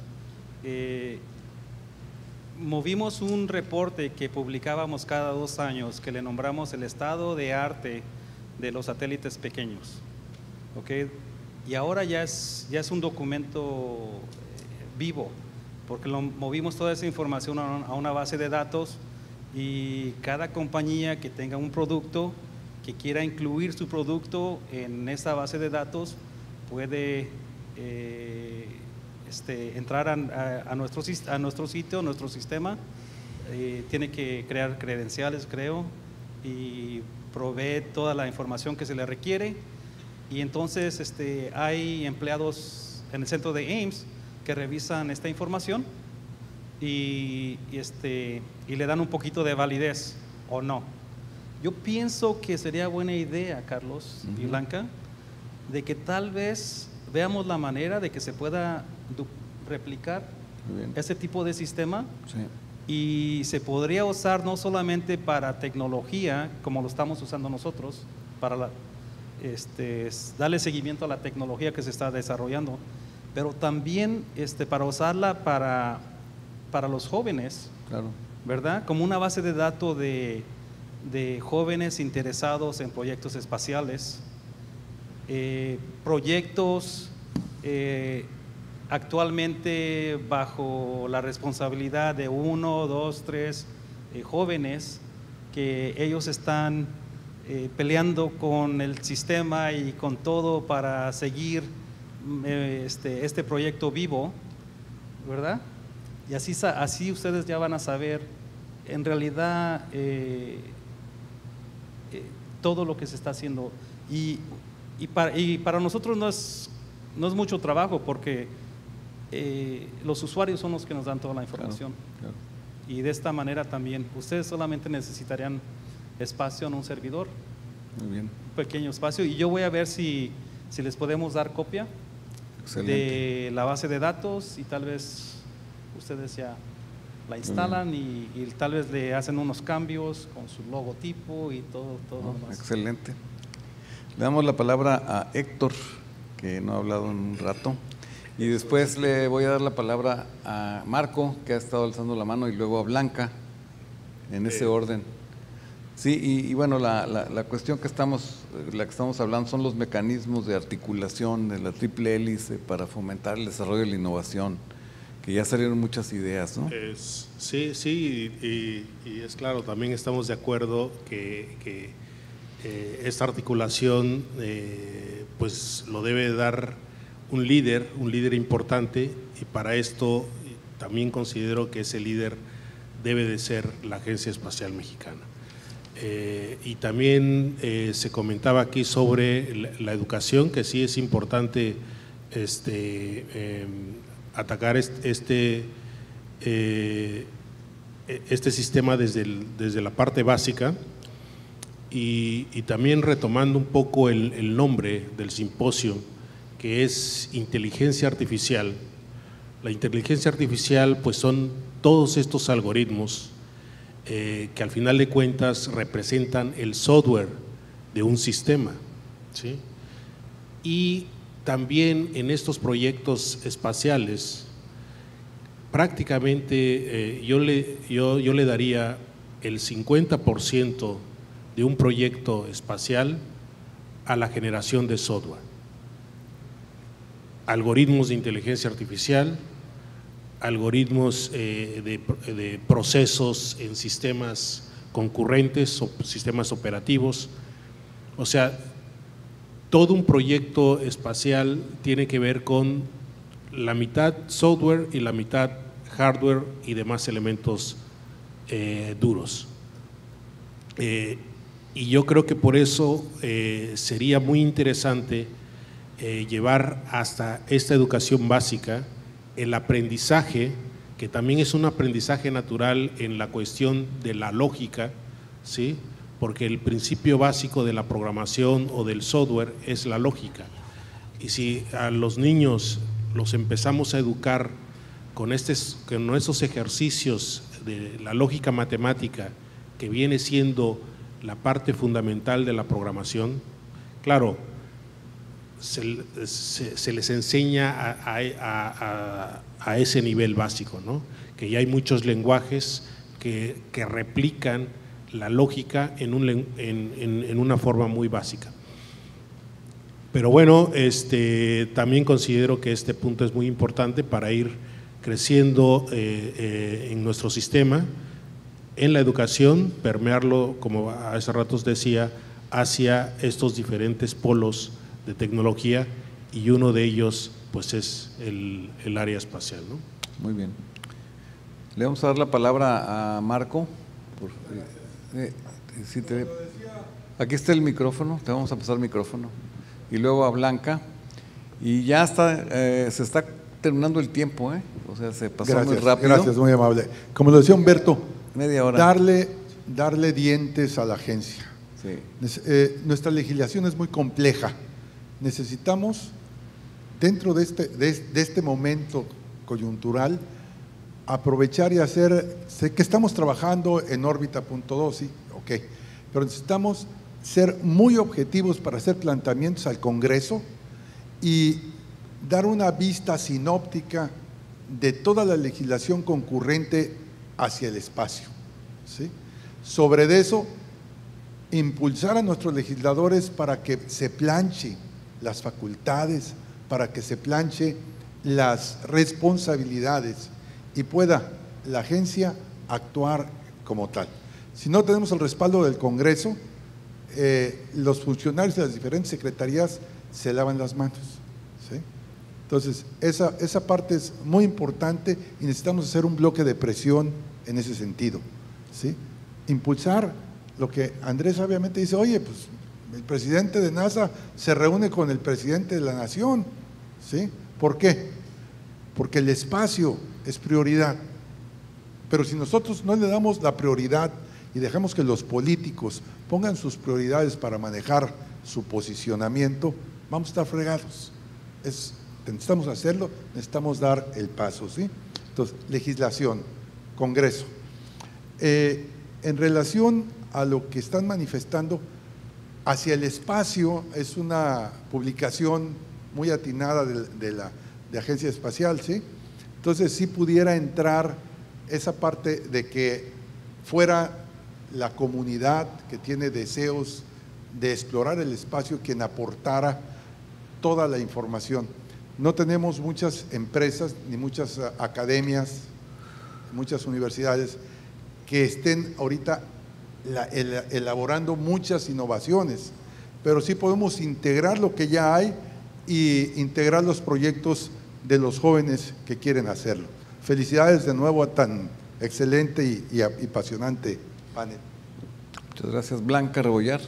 Movimos un reporte que publicábamos cada 2 años que le nombramos el estado de arte de los satélites pequeños, ¿okay? Y ahora ya es un documento vivo, porque movimos toda esa información a una base de datos, y cada compañía que tenga un producto, que quiera incluir su producto en esa base de datos, puede entrar a nuestro sitio, a nuestro sistema. Tiene que crear credenciales, creo, y provee toda la información que se le requiere, y entonces hay empleados en el centro de Ames que revisan esta información y le dan un poquito de validez o no. Yo pienso que sería buena idea, Carlos y Blanca, de que tal vez veamos la manera de que se pueda replicar ese tipo de sistema. Sí. Y se podría usar no solamente para tecnología, como lo estamos usando nosotros, para darle seguimiento a la tecnología que se está desarrollando, pero también para usarla para los jóvenes, Claro. ¿verdad? Como una base de datos de jóvenes interesados en proyectos espaciales, proyectos actualmente bajo la responsabilidad de 1, 2, 3 jóvenes, que ellos están peleando con el sistema y con todo para seguir este proyecto vivo, ¿verdad? Y así ustedes ya van a saber en realidad todo lo que se está haciendo, y para nosotros no es no es mucho trabajo porque los usuarios son los que nos dan toda la información. Claro. Y de esta manera también, ustedes solamente necesitarían espacio en un servidor, Muy bien. un pequeño espacio, y yo voy a ver si les podemos dar copia de la base de datos y tal vez ustedes ya la instalan y tal vez le hacen unos cambios con su logotipo y todo lo demás. Excelente. Le damos la palabra a Héctor, que no ha hablado en un rato, y después le voy a dar la palabra a Marco, que ha estado alzando la mano, y luego a Blanca, en ese orden. Sí, y bueno, la cuestión que estamos hablando son los mecanismos de articulación de la triple hélice para fomentar el desarrollo de la innovación, que ya salieron muchas ideas, ¿no? Sí, y es claro, también estamos de acuerdo que esta articulación pues lo debe dar un líder importante, y para esto también considero que ese líder debe de ser la Agencia Espacial Mexicana. Y también se comentaba aquí sobre la educación, que sí es importante atacar este sistema desde la parte básica, y también retomando un poco el nombre del simposio, que es inteligencia artificial. La inteligencia artificial pues son todos estos algoritmos que al final de cuentas representan el software de un sistema, ¿sí? Y también en estos proyectos espaciales prácticamente yo le daría el 50% de un proyecto espacial a la generación de software, algoritmos de inteligencia artificial, algoritmos de procesos en sistemas concurrentes o sistemas operativos. O sea, todo un proyecto espacial tiene que ver con la mitad software y la mitad hardware y demás elementos duros. Y yo creo que por eso sería muy interesante llevar hasta esta educación básica el aprendizaje, que también es un aprendizaje natural en la cuestión de la lógica, ¿sí? Porque el principio básico de la programación o del software es la lógica. Y si a los niños los empezamos a educar con esos ejercicios de la lógica matemática, que viene siendo la parte fundamental de la programación, claro, se les enseña a ese nivel básico, ¿no? Que ya hay muchos lenguajes que replican la lógica en una forma muy básica. Pero bueno, también considero que este punto es muy importante para ir creciendo en nuestro sistema, en la educación, permearlo, como hace ratos decía, hacia estos diferentes polos de tecnología, y uno de ellos pues es el área espacial, ¿no? Muy bien. Le vamos a dar la palabra a Marco. Aquí está el micrófono, te vamos a pasar el micrófono. Y luego a Blanca. Y ya está, se está terminando el tiempo, ¿eh? O sea, se pasó muy rápido. Gracias, muy amable. Como lo decía Humberto, media hora. Darle dientes a la agencia. Sí. Nuestra legislación es muy compleja. Necesitamos, dentro de este momento coyuntural, aprovechar y sé que estamos trabajando en órbita.2, sí, ok, pero necesitamos ser muy objetivos para hacer planteamientos al Congreso y dar una vista sinóptica de toda la legislación concurrente hacia el espacio, ¿sí? Sobre eso, impulsar a nuestros legisladores para que se planche las facultades, para que se planche las responsabilidades y pueda la agencia actuar como tal. Si no tenemos el respaldo del Congreso, los funcionarios de las diferentes secretarías se lavan las manos, ¿sí? Entonces, esa parte es muy importante y necesitamos hacer un bloque de presión en ese sentido, ¿sí? Impulsar lo que Andrés obviamente dice, oye, pues el presidente de NASA se reúne con el presidente de la nación, ¿sí? ¿Por qué? Porque el espacio es prioridad. Pero si nosotros no le damos la prioridad y dejamos que los políticos pongan sus prioridades para manejar su posicionamiento, vamos a estar fregados. Necesitamos hacerlo, necesitamos dar el paso, ¿sí? Entonces, legislación, Congreso. En relación a lo que están manifestando, hacia el espacio es una publicación muy atinada de Agencia Espacial, ¿sí? Entonces, sí pudiera entrar esa parte de que fuera la comunidad que tiene deseos de explorar el espacio quien aportara toda la información. No tenemos muchas empresas ni muchas academias, muchas universidades que estén ahorita elaborando muchas innovaciones, pero sí podemos integrar lo que ya hay y integrar los proyectos de los jóvenes que quieren hacerlo. Felicidades de nuevo a tan excelente y apasionante panel. Muchas gracias. Blanca Rebollar.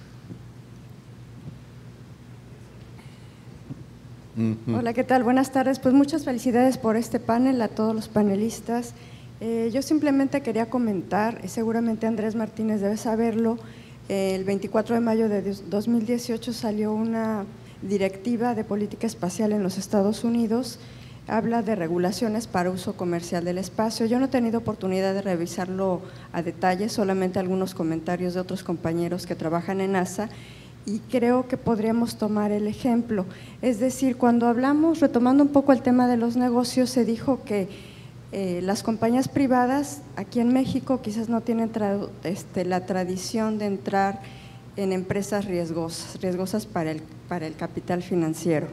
Hola, ¿qué tal? Buenas tardes. Pues muchas felicidades por este panel, a todos los panelistas. Yo simplemente quería comentar, seguramente Andrés Martínez debe saberlo, el 24 de mayo de 2018 salió una directiva de política espacial en los Estados Unidos, habla de regulaciones para uso comercial del espacio. Yo no he tenido oportunidad de revisarlo a detalle, solamente algunos comentarios de otros compañeros que trabajan en NASA, y creo que podríamos tomar el ejemplo. Es decir, cuando hablamos, retomando un poco el tema de los negocios, se dijo que las compañías privadas aquí en México quizás no tienen la tradición de entrar en empresas riesgosas para el capital financiero,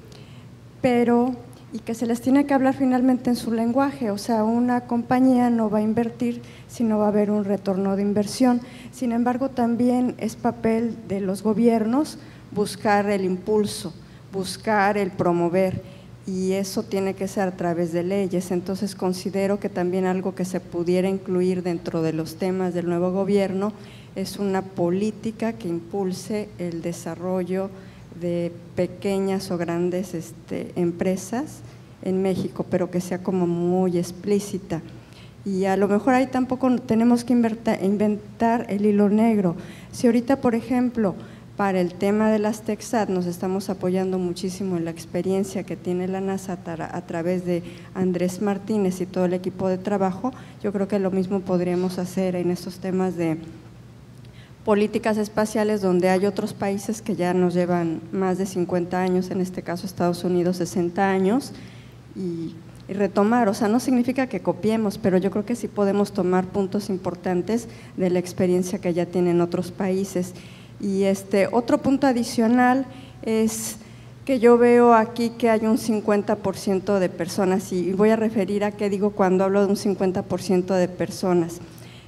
y que se les tiene que hablar finalmente en su lenguaje, o sea, una compañía no va a invertir si no va a haber un retorno de inversión. Sin embargo, también es papel de los gobiernos buscar el impulso, buscar el promover, y eso tiene que ser a través de leyes. Entonces considero que también algo que se pudiera incluir dentro de los temas del nuevo gobierno es una política que impulse el desarrollo de pequeñas o grandes empresas en México, pero que sea como muy explícita. Y a lo mejor ahí tampoco tenemos que inventar el hilo negro. Si ahorita, por ejemplo, para el tema de las TechSat nos estamos apoyando muchísimo en la experiencia que tiene la NASA a través de Andrés Martínez y todo el equipo de trabajo, yo creo que lo mismo podríamos hacer en estos temas de políticas espaciales, donde hay otros países que ya nos llevan más de 50 años, en este caso Estados Unidos 60 años, y retomar, o sea, no significa que copiemos, pero yo creo que sí podemos tomar puntos importantes de la experiencia que ya tienen otros países. Y otro punto adicional es que yo veo aquí que hay un 50% de personas, y voy a referir a qué digo cuando hablo de un 50% de personas,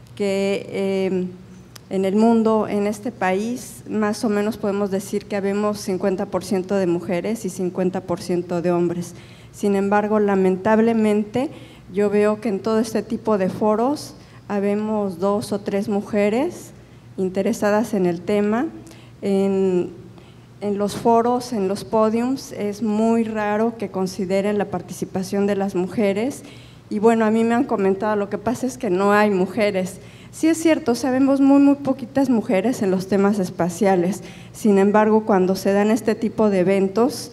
que en el mundo, en este país, más o menos podemos decir que habemos 50% de mujeres y 50% de hombres. Sin embargo, lamentablemente, yo veo que en todo este tipo de foros habemos 2 o 3 mujeres interesadas en el tema. En los foros, en los podiums, es muy raro que consideren la participación de las mujeres, y bueno, a mí me han comentado, lo que pasa es que no hay mujeres. Sí es cierto, sabemos muy poquitas mujeres en los temas espaciales. Sin embargo, cuando se dan este tipo de eventos,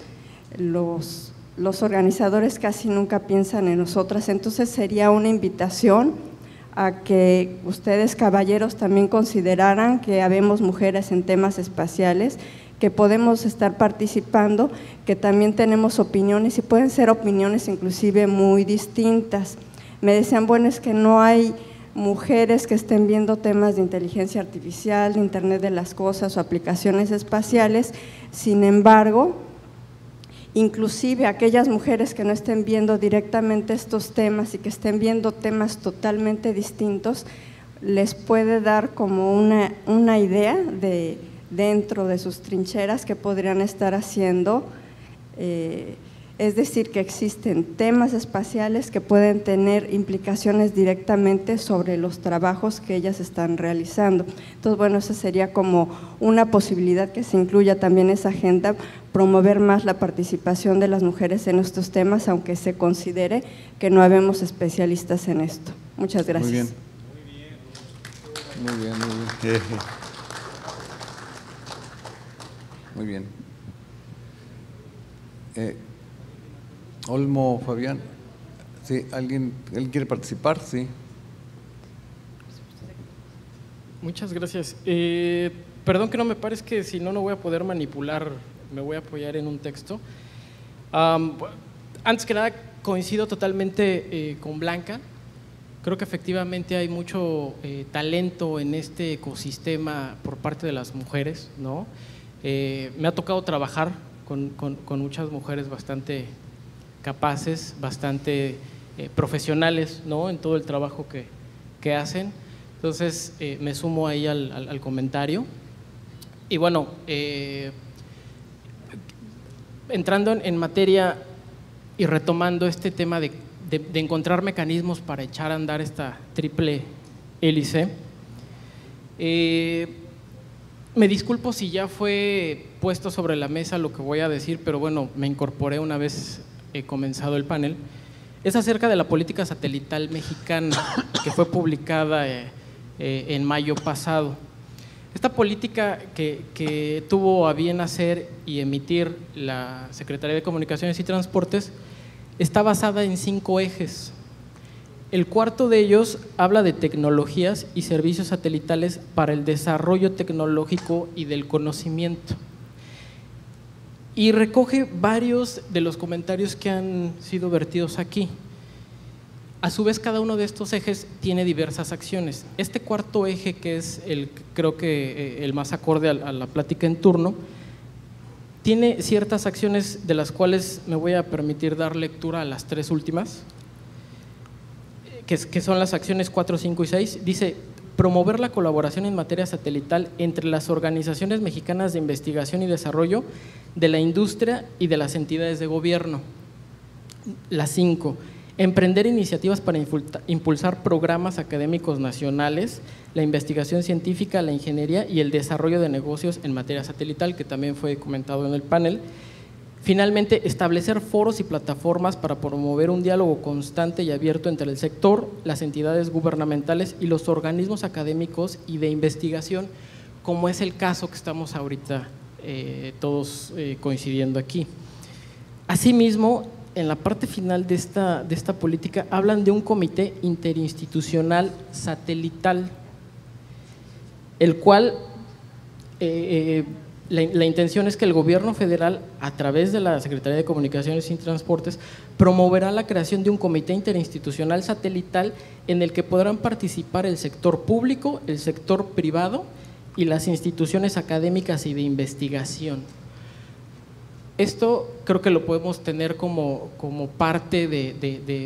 los organizadores casi nunca piensan en nosotras. Entonces sería una invitación a que ustedes, caballeros, también consideraran que habemos mujeres en temas espaciales, que podemos estar participando, que también tenemos opiniones, y pueden ser opiniones inclusive muy distintas. Me decían, bueno, es que no hay mujeres que estén viendo temas de inteligencia artificial, de Internet de las cosas o aplicaciones espaciales. Sin embargo, inclusive aquellas mujeres que no estén viendo directamente estos temas y que estén viendo temas totalmente distintos, les puede dar como una idea de dentro de sus trincheras que podrían estar haciendo Es decir, que existen temas espaciales que pueden tener implicaciones directamente sobre los trabajos que ellas están realizando. Entonces, bueno, esa sería como una posibilidad que se incluya también esa agenda, promover más la participación de las mujeres en estos temas, aunque se considere que no habemos especialistas en esto. Muchas gracias. Muy bien. Muy bien, muy bien. Muy bien. Olmo, Fabián. Sí, ¿alguien quiere participar? Sí. Muchas gracias. Perdón que no me pare, es que si no, no voy a poder manipular, me voy a apoyar en un texto. Antes que nada, coincido totalmente con Blanca. Creo que efectivamente hay mucho talento en este ecosistema por parte de las mujeres, ¿no? Me ha tocado trabajar con muchas mujeres bastante capaces, bastante profesionales, ¿no?, en todo el trabajo que hacen. Entonces, me sumo ahí al comentario. Y bueno, entrando en materia y retomando este tema de encontrar mecanismos para echar a andar esta triple hélice, me disculpo si ya fue puesto sobre la mesa lo que voy a decir, pero bueno, me incorporé una vez comenzado el panel. Es acerca de la política satelital mexicana que fue publicada en mayo pasado. Esta política que tuvo a bien hacer y emitir la Secretaría de Comunicaciones y Transportes está basada en 5 ejes. El cuarto de ellos habla de tecnologías y servicios satelitales para el desarrollo tecnológico y del conocimiento. Y recoge varios de los comentarios que han sido vertidos aquí. A su vez, cada uno de estos ejes tiene diversas acciones. Este cuarto eje, que es creo que el más acorde a la plática en turno, tiene ciertas acciones de las cuales me voy a permitir dar lectura a las 3 últimas, que son las acciones 4, 5 y 6. Dice: promover la colaboración en materia satelital entre las organizaciones mexicanas de investigación y desarrollo, de la industria y de las entidades de gobierno. La 5, emprender iniciativas para impulsar programas académicos nacionales, la investigación científica, la ingeniería y el desarrollo de negocios en materia satelital, que también fue comentado en el panel. Finalmente, establecer foros y plataformas para promover un diálogo constante y abierto entre el sector, las entidades gubernamentales y los organismos académicos y de investigación, como es el caso que estamos ahorita todos coincidiendo aquí. Asimismo, en la parte final de esta política hablan de un comité interinstitucional satelital, el cual la intención es que el gobierno federal, a través de la Secretaría de Comunicaciones y Transportes, promoverá la creación de un comité interinstitucional satelital en el que podrán participar el sector público, el sector privado y las instituciones académicas y de investigación. Esto creo que lo podemos tener como parte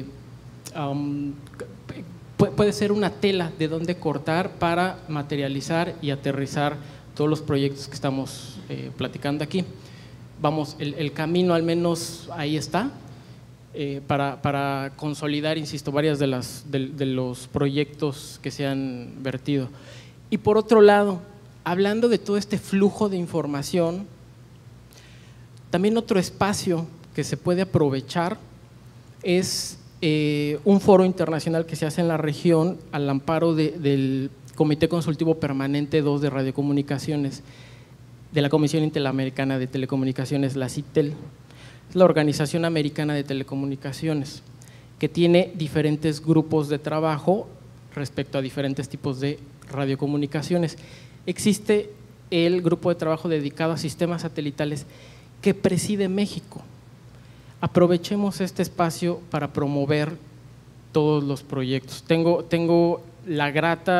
puede ser una tela de donde cortar para materializar y aterrizar todos los proyectos que estamos platicando aquí. Vamos, el camino al menos ahí está, para consolidar, insisto, varias de los proyectos que se han vertido. Y por otro lado, hablando de todo este flujo de información, también otro espacio que se puede aprovechar es un foro internacional que se hace en la región al amparo del Comité Consultivo Permanente 2 de Radiocomunicaciones de la Comisión Interamericana de Telecomunicaciones, la CITEL. Es la Organización Americana de Telecomunicaciones, que tiene diferentes grupos de trabajo respecto a diferentes tipos de radiocomunicaciones. Existe el grupo de trabajo dedicado a sistemas satelitales que preside México. Aprovechemos este espacio para promover todos los proyectos. Tengo el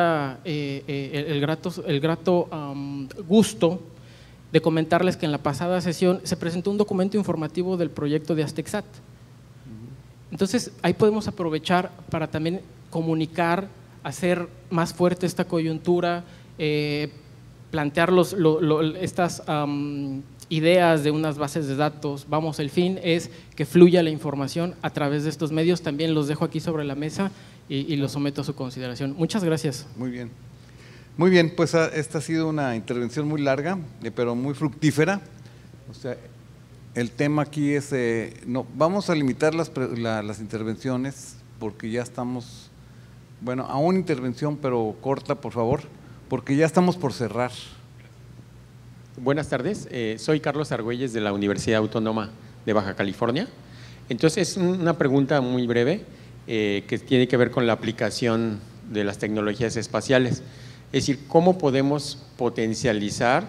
grato gusto de comentarles que en la pasada sesión se presentó un documento informativo del proyecto de Aztexat. Entonces, ahí podemos aprovechar para también comunicar, hacer más fuerte esta coyuntura, plantear estas ideas de unas bases de datos. Vamos, el fin es que fluya la información a través de estos medios. También los dejo aquí sobre la mesa y los someto a su consideración. Muchas gracias. Muy bien. Muy bien, pues esta ha sido una intervención muy larga, pero muy fructífera. O sea, el tema aquí es, no, vamos a limitar las intervenciones porque ya estamos, bueno, a una intervención, pero corta, por favor, porque ya estamos por cerrar. Buenas tardes, soy Carlos Argüelles de la Universidad Autónoma de Baja California. Entonces, es una pregunta muy breve que tiene que ver con la aplicación de las tecnologías espaciales. Es decir, ¿cómo podemos potencializar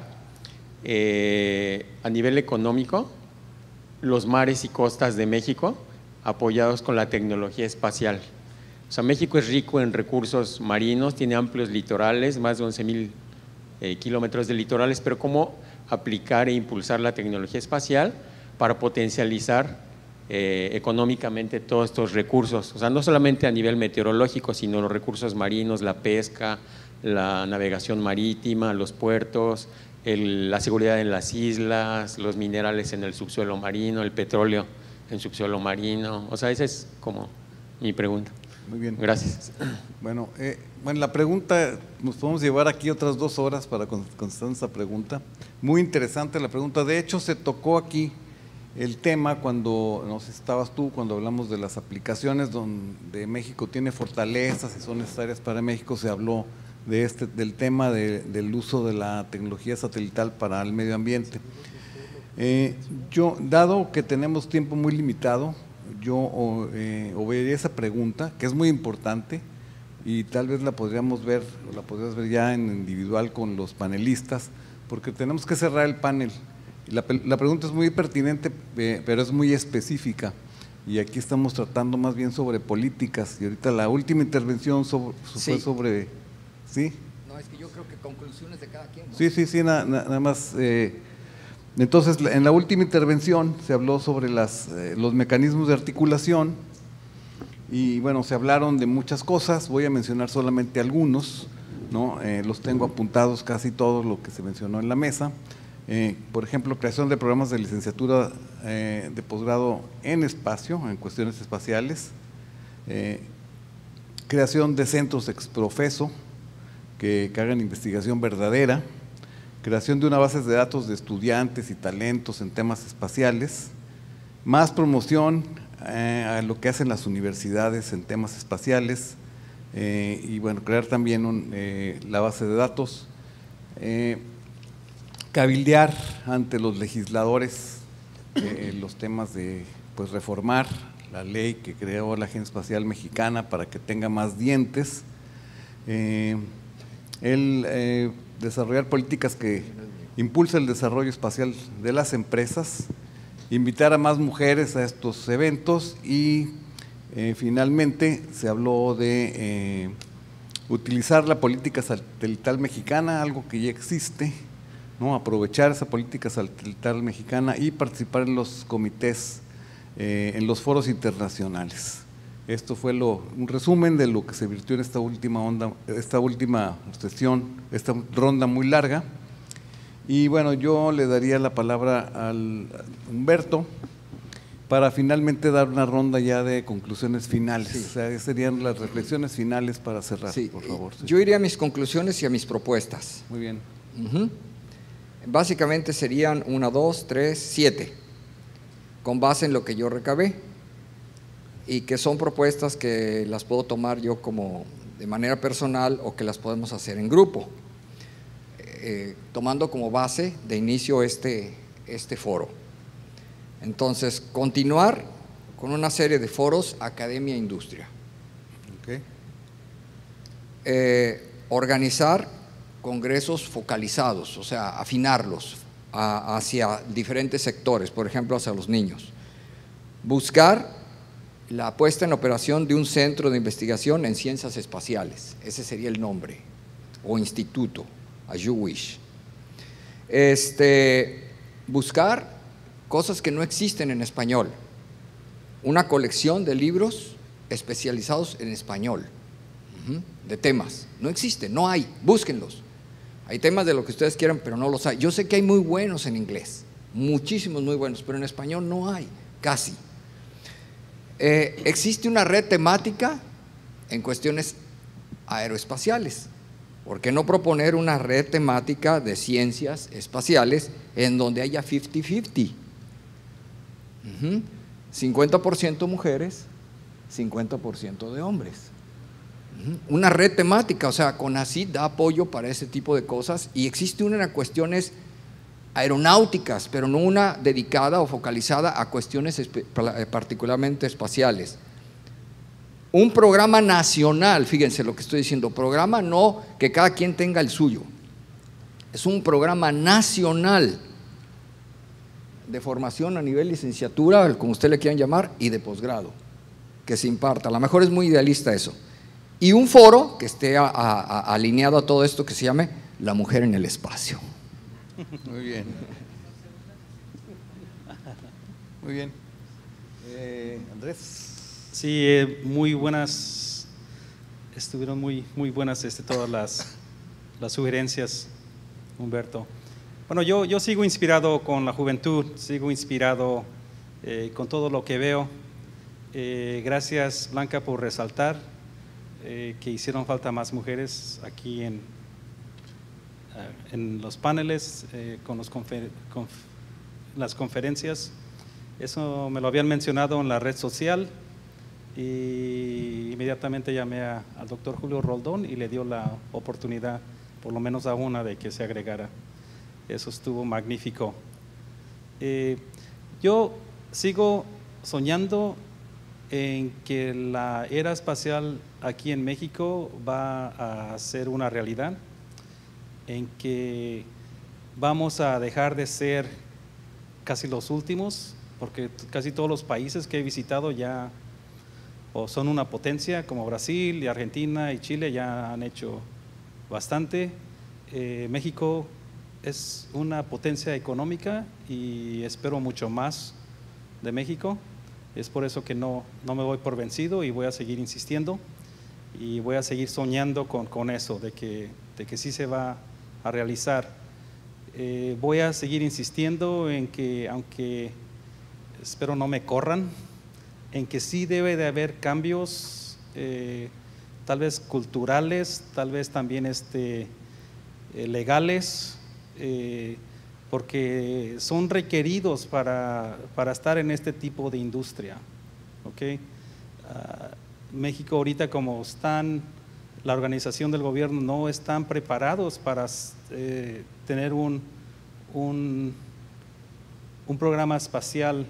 a nivel económico los mares y costas de México apoyados con la tecnología espacial? O sea, México es rico en recursos marinos, tiene amplios litorales, más de 11,000 kilómetros de litorales, pero ¿cómo aplicar e impulsar la tecnología espacial para potencializar económicamente todos estos recursos? O sea, no solamente a nivel meteorológico, sino los recursos marinos, la pesca, la navegación marítima, los puertos, la seguridad en las islas, los minerales en el subsuelo marino, el petróleo en subsuelo marino. O sea, esa es como mi pregunta. Muy bien. Gracias. Bueno, la pregunta, nos podemos llevar aquí otras 2 horas para contestar esta pregunta. Muy interesante la pregunta. De hecho, se tocó aquí el tema cuando, no sé si estabas tú, cuando hablamos de las aplicaciones donde México tiene fortalezas y son necesarias para México, se habló del tema del uso de la tecnología satelital para el medio ambiente. Yo, dado que tenemos tiempo muy limitado, yo obedecería esa pregunta, que es muy importante, y tal vez la podrías ver ya en individual con los panelistas, porque tenemos que cerrar el panel. La pregunta es muy pertinente, pero es muy específica, y aquí estamos tratando más bien sobre políticas, y ahorita la última intervención fue sobre… ¿Sí? No, es que yo creo que conclusiones de cada quien, ¿no? Sí, nada más… entonces, en la última intervención se habló sobre los mecanismos de articulación y bueno, se hablaron de muchas cosas, voy a mencionar solamente algunos, ¿no? Los tengo apuntados casi todo lo que se mencionó en la mesa. Por ejemplo, creación de programas de licenciatura de posgrado en espacio, en cuestiones espaciales, creación de centros exprofeso que hagan investigación verdadera, creación de una base de datos de estudiantes y talentos en temas espaciales, más promoción a lo que hacen las universidades en temas espaciales, y bueno, crear también la base de datos, cabildear ante los legisladores los temas de pues reformar la ley que creó la Agencia Espacial Mexicana para que tenga más dientes, desarrollar políticas que impulsen el desarrollo espacial de las empresas, invitar a más mujeres a estos eventos y finalmente se habló de utilizar la política satelital mexicana, algo que ya existe, ¿no? Aprovechar esa política satelital mexicana y participar en los comités, en los foros internacionales. Esto fue un resumen de lo que se virtió en esta última sesión, esta ronda muy larga. Y bueno, yo le daría la palabra al Humberto para finalmente dar una ronda ya de conclusiones finales. Sí. O sea, esas serían las reflexiones finales para cerrar, sí, por favor. Sí. Yo iría a mis conclusiones y a mis propuestas. Muy bien. Básicamente serían 1, 2, 3, 7, con base en lo que yo recabé, y que son propuestas que las puedo tomar yo como de manera personal o que las podemos hacer en grupo, tomando como base de inicio este foro. Entonces, continuar con una serie de foros academia-industria. Organizar congresos focalizados, o sea, afinarlos hacia diferentes sectores, por ejemplo, hacia los niños. Buscar la puesta en operación de un centro de investigación en ciencias espaciales, ese sería el nombre, o instituto, as you wish. Buscar cosas que no existen en español, una colección de libros especializados en español, de temas, no existen, no hay, búsquenlos. Hay temas de lo que ustedes quieran, pero no los hay. Yo sé que hay muy buenos en inglés, muchísimos muy buenos, pero en español no hay, casi. Existe una red temática en cuestiones aeroespaciales. ¿Por qué no proponer una red temática de ciencias espaciales en donde haya 50-50? 50% mujeres, 50% de hombres. Una red temática, o sea, CONACYT da apoyo para ese tipo de cosas, y existe una en cuestiones aeronáuticas, pero no una dedicada o focalizada a cuestiones particularmente espaciales. Un programa nacional, fíjense lo que estoy diciendo, programa no que cada quien tenga el suyo, es un programa nacional de formación a nivel licenciatura, como usted le quieran llamar, y de posgrado, que se imparta. A lo mejor es muy idealista eso. Y un foro que esté alineado a todo esto, que se llame La Mujer en el Espacio. Muy bien. Muy bien. Andrés. Sí, muy buenas, estuvieron muy buenas todas las sugerencias, Humberto. Bueno, yo sigo inspirado con la juventud, sigo inspirado con todo lo que veo. Gracias, Blanca, por resaltar que hicieron falta más mujeres aquí en los paneles, con las conferencias. Eso me lo habían mencionado en la red social, y inmediatamente llamé al doctor Julio Roldón y le dio la oportunidad, por lo menos a una, de que se agregara. Eso estuvo magnífico. Yo sigo soñando en que la era espacial aquí en México va a ser una realidad, en que vamos a dejar de ser casi los últimos, porque casi todos los países que he visitado ya o son una potencia, como Brasil y Argentina y Chile ya han hecho bastante. México es una potencia económica y espero mucho más de México. Es por eso que no me voy por vencido y voy a seguir insistiendo y voy a seguir soñando con eso, de que sí se va a realizar. Voy a seguir insistiendo en que, aunque espero no me corran, en que sí debe de haber cambios, tal vez culturales, tal vez también legales, porque son requeridos para estar en este tipo de industria. ¿Okay? México ahorita, como están, la organización del gobierno no están preparados para tener un programa espacial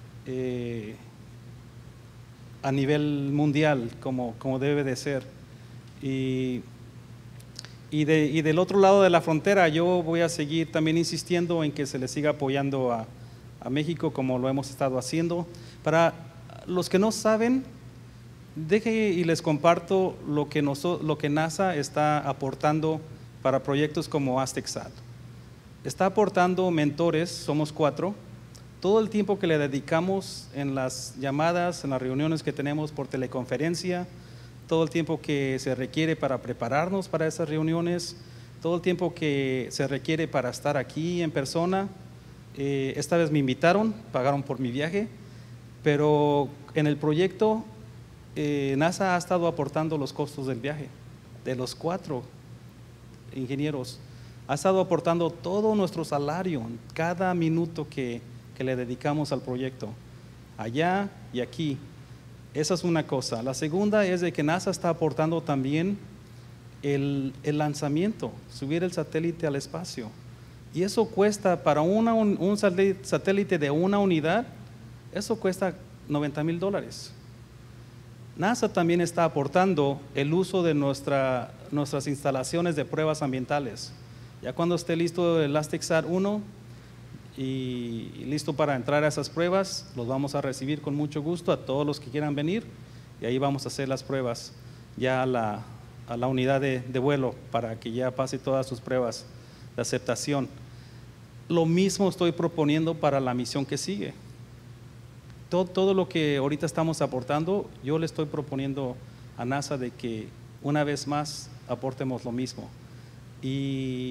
a nivel mundial como debe de ser. Y del otro lado de la frontera, yo voy a seguir también insistiendo en que se le siga apoyando a México como lo hemos estado haciendo. Para los que no saben, deje y les comparto lo que NASA está aportando para proyectos como AztecSat. Está aportando mentores, somos 4, todo el tiempo que le dedicamos en las llamadas, en las reuniones que tenemos por teleconferencia, todo el tiempo que se requiere para prepararnos para esas reuniones, todo el tiempo que se requiere para estar aquí en persona. Esta vez me invitaron, pagaron por mi viaje, pero en el proyecto NASA ha estado aportando los costos del viaje, de los 4 ingenieros. Ha estado aportando todo nuestro salario, cada minuto que le dedicamos al proyecto, allá y aquí. Esa es una cosa. La segunda es de que NASA está aportando también el lanzamiento, subir el satélite al espacio. Y eso cuesta, para un satélite de una unidad, eso cuesta $90,000. NASA también está aportando el uso de nuestras instalaciones de pruebas ambientales. Ya cuando esté listo el AztecSat 1 y listo para entrar a esas pruebas, los vamos a recibir con mucho gusto a todos los que quieran venir, y ahí vamos a hacer las pruebas ya a la unidad de vuelo, para que ya pase todas sus pruebas de aceptación. Lo mismo estoy proponiendo para la misión que sigue. Todo lo que ahorita estamos aportando, yo le estoy proponiendo a NASA de que una vez más aportemos lo mismo. Y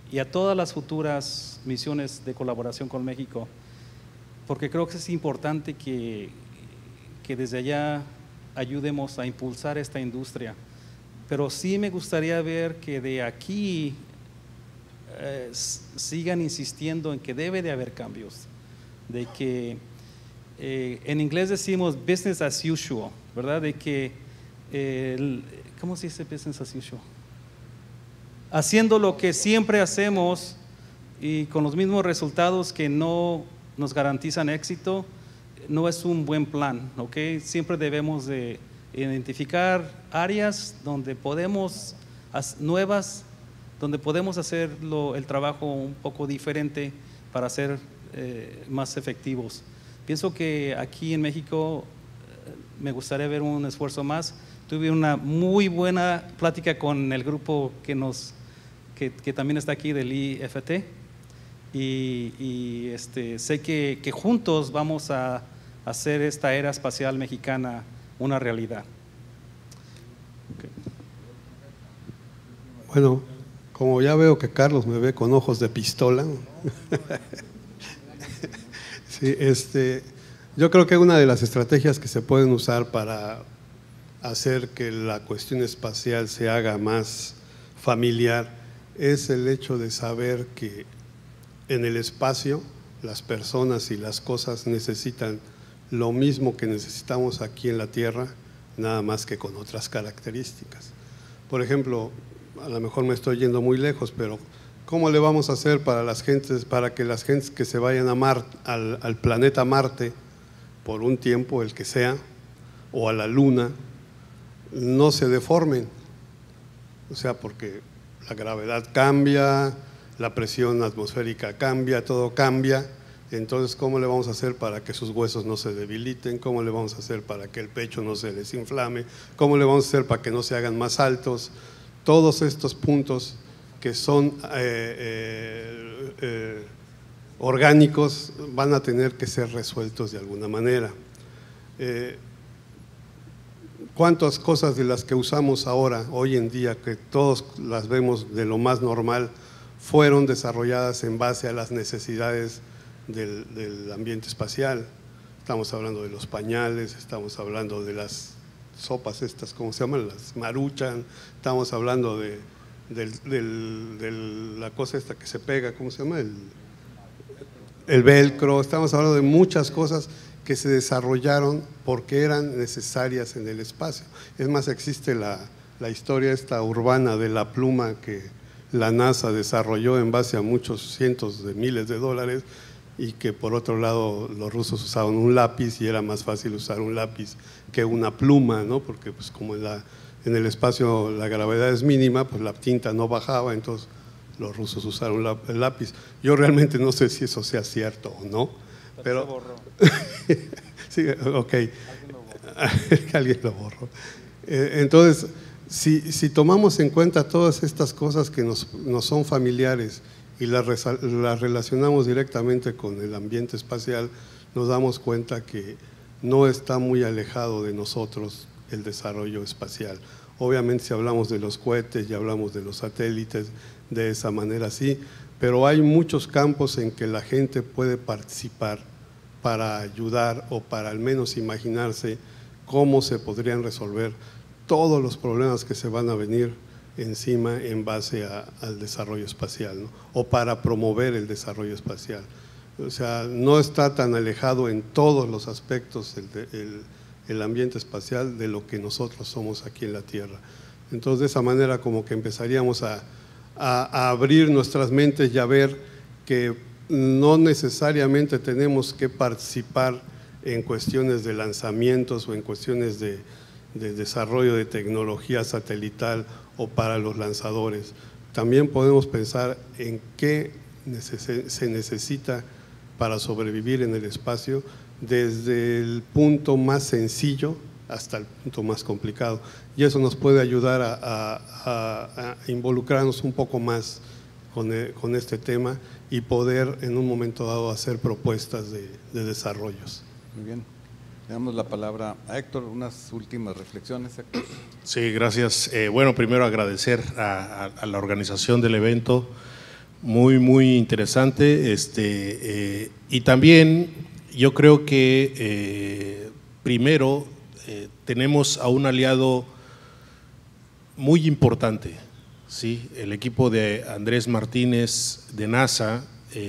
y a todas las futuras misiones de colaboración con México, porque creo que es importante que desde allá ayudemos a impulsar esta industria. Pero sí me gustaría ver que de aquí sigan insistiendo en que debe de haber cambios, de que en inglés decimos business as usual, ¿verdad? De que, ¿cómo se dice business as usual? Haciendo lo que siempre hacemos y con los mismos resultados que no nos garantizan éxito, no es un buen plan, ¿ok? Siempre debemos de identificar áreas donde podemos, nuevas, donde podemos hacer el trabajo un poco diferente para ser más efectivos. Pienso que aquí en México me gustaría ver un esfuerzo más. Tuve una muy buena plática con el grupo que también está aquí del IFT y sé que juntos vamos a hacer esta era espacial mexicana una realidad. Okay. Bueno, como ya veo que Carlos me ve con ojos de pistola, sí, yo creo que una de las estrategias que se pueden usar para hacer que la cuestión espacial se haga más familiar es el hecho de saber que en el espacio las personas y las cosas necesitan lo mismo que necesitamos aquí en la Tierra, nada más que con otras características. Por ejemplo, a lo mejor me estoy yendo muy lejos, pero ¿cómo le vamos a hacer para que las gentes que se vayan al planeta Marte por un tiempo, el que sea, o a la Luna, no se deformen? O sea, porque la gravedad cambia, la presión atmosférica cambia, todo cambia. Entonces, ¿cómo le vamos a hacer para que sus huesos no se debiliten? ¿Cómo le vamos a hacer para que el pecho no se les inflame? ¿Cómo le vamos a hacer para que no se hagan más altos? Todos estos puntos que son orgánicos van a tener que ser resueltos de alguna manera. ¿Cuántas cosas de las que usamos ahora, hoy en día, que todos las vemos de lo más normal, fueron desarrolladas en base a las necesidades del ambiente espacial? Estamos hablando de los pañales, estamos hablando de las sopas estas, ¿cómo se llaman? Las Maruchan, estamos hablando de la cosa esta que se pega, ¿cómo se llama? El velcro, estamos hablando de muchas cosas que se desarrollaron porque eran necesarias en el espacio. Es más, existe la historia esta urbana de la pluma que la NASA desarrolló en base a muchos cientos de miles de dólares, y que por otro lado los rusos usaban un lápiz y era más fácil usar un lápiz que una pluma, ¿no? Porque pues como en el espacio la gravedad es mínima, pues la tinta no bajaba, entonces los rusos usaron el lápiz. Yo realmente no sé si eso sea cierto o no, pero… Se borró. Sí, ok. Alguien lo borró. Entonces, si tomamos en cuenta todas estas cosas que nos son familiares y las relacionamos directamente con el ambiente espacial, nos damos cuenta que no está muy alejado de nosotros el desarrollo espacial. Obviamente si hablamos de los cohetes y hablamos de los satélites de esa manera sí, pero hay muchos campos en que la gente puede participar para ayudar o para al menos imaginarse cómo se podrían resolver todos los problemas que se van a venir encima en base al desarrollo espacial, ¿no? O para promover el desarrollo espacial. O sea, no está tan alejado en todos los aspectos el ambiente espacial de lo que nosotros somos aquí en la Tierra. Entonces, de esa manera como que empezaríamos a abrir nuestras mentes y a ver que no necesariamente tenemos que participar en cuestiones de lanzamientos o en cuestiones de desarrollo de tecnología satelital o para los lanzadores. También podemos pensar en qué se necesita para sobrevivir en el espacio, desde el punto más sencillo hasta el punto más complicado, y eso nos puede ayudar a involucrarnos un poco más con este tema y poder en un momento dado hacer propuestas de desarrollos. Muy bien. Le damos la palabra a Héctor, unas últimas reflexiones, Héctor. Sí, gracias. Bueno, primero agradecer a la organización del evento muy interesante. Y también yo creo que primero tenemos a un aliado muy importante, ¿sí? El equipo de Andrés Martínez de NASA.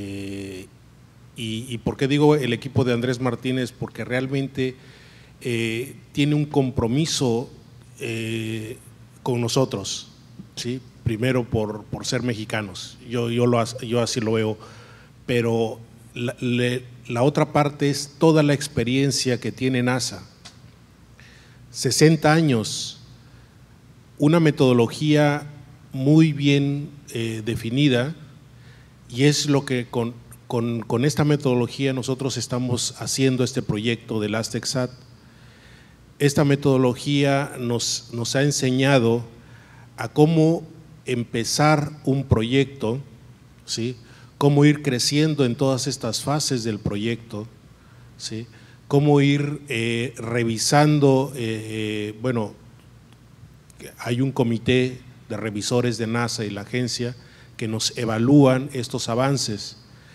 ¿Y por qué digo el equipo de Andrés Martínez? Porque realmente tiene un compromiso con nosotros, ¿sí? Primero por ser mexicanos, yo así lo veo, pero la otra parte es toda la experiencia que tiene NASA. 60 años, una metodología muy bien definida, y es lo que con esta metodología nosotros estamos haciendo este proyecto del AztecSat. Esta metodología nos ha enseñado a cómo empezar un proyecto, ¿sí? Cómo ir creciendo en todas estas fases del proyecto, ¿sí? Cómo ir revisando, bueno, hay un comité de revisores de NASA y la agencia que nos evalúan estos avances.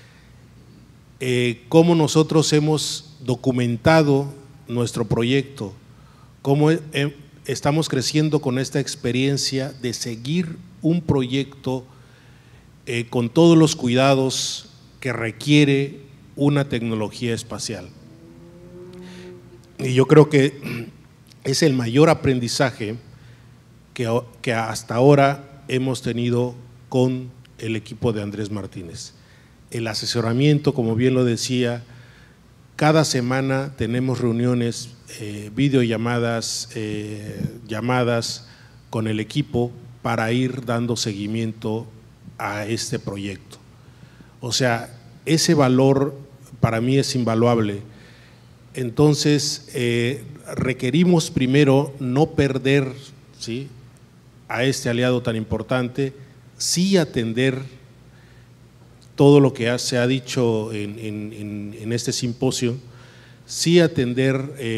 Cómo nosotros hemos documentado nuestro proyecto, cómo estamos creciendo con esta experiencia de seguir un proyecto con todos los cuidados que requiere una tecnología espacial. Y yo creo que es el mayor aprendizaje que hasta ahora hemos tenido con el equipo de Andrés Martínez. El asesoramiento, como bien lo decía, cada semana tenemos reuniones, videollamadas, llamadas con el equipo para ir dando seguimiento a este proyecto. O sea, ese valor para mí es invaluable. Entonces, requerimos primero no perder, ¿sí?, a este aliado tan importante, sí atender todo lo que se ha dicho en este simposio, sí atender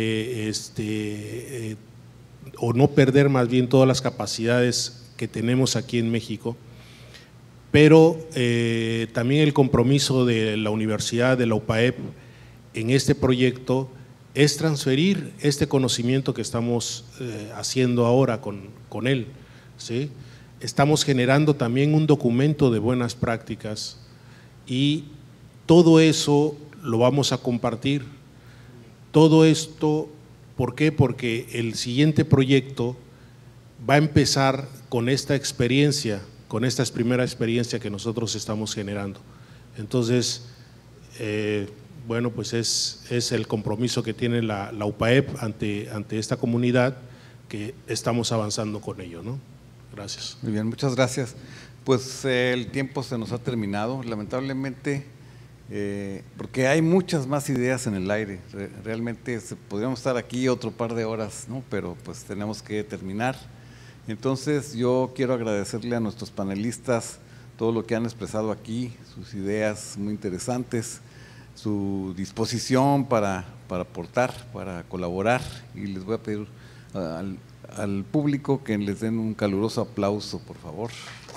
o no perder más bien todas las capacidades que tenemos aquí en México, pero también el compromiso de la universidad, de la UPAEP en este proyecto es transferir este conocimiento que estamos haciendo ahora con él, ¿sí? Estamos generando también un documento de buenas prácticas y todo eso lo vamos a compartir. Todo esto, ¿por qué? Porque el siguiente proyecto va a empezar con esta experiencia, con esta primera experiencia que nosotros estamos generando. Entonces, bueno, pues es el compromiso que tiene la UPAEP ante esta comunidad, que estamos avanzando con ello, ¿no? Gracias. Muy bien, muchas gracias. Pues el tiempo se nos ha terminado, lamentablemente, porque hay muchas más ideas en el aire. Realmente podríamos estar aquí otro par de horas, ¿no? Pero pues tenemos que terminar. Entonces yo quiero agradecerle a nuestros panelistas todo lo que han expresado aquí, sus ideas muy interesantes, su disposición para aportar, para colaborar, y les voy a pedir al público que les den un caluroso aplauso, por favor.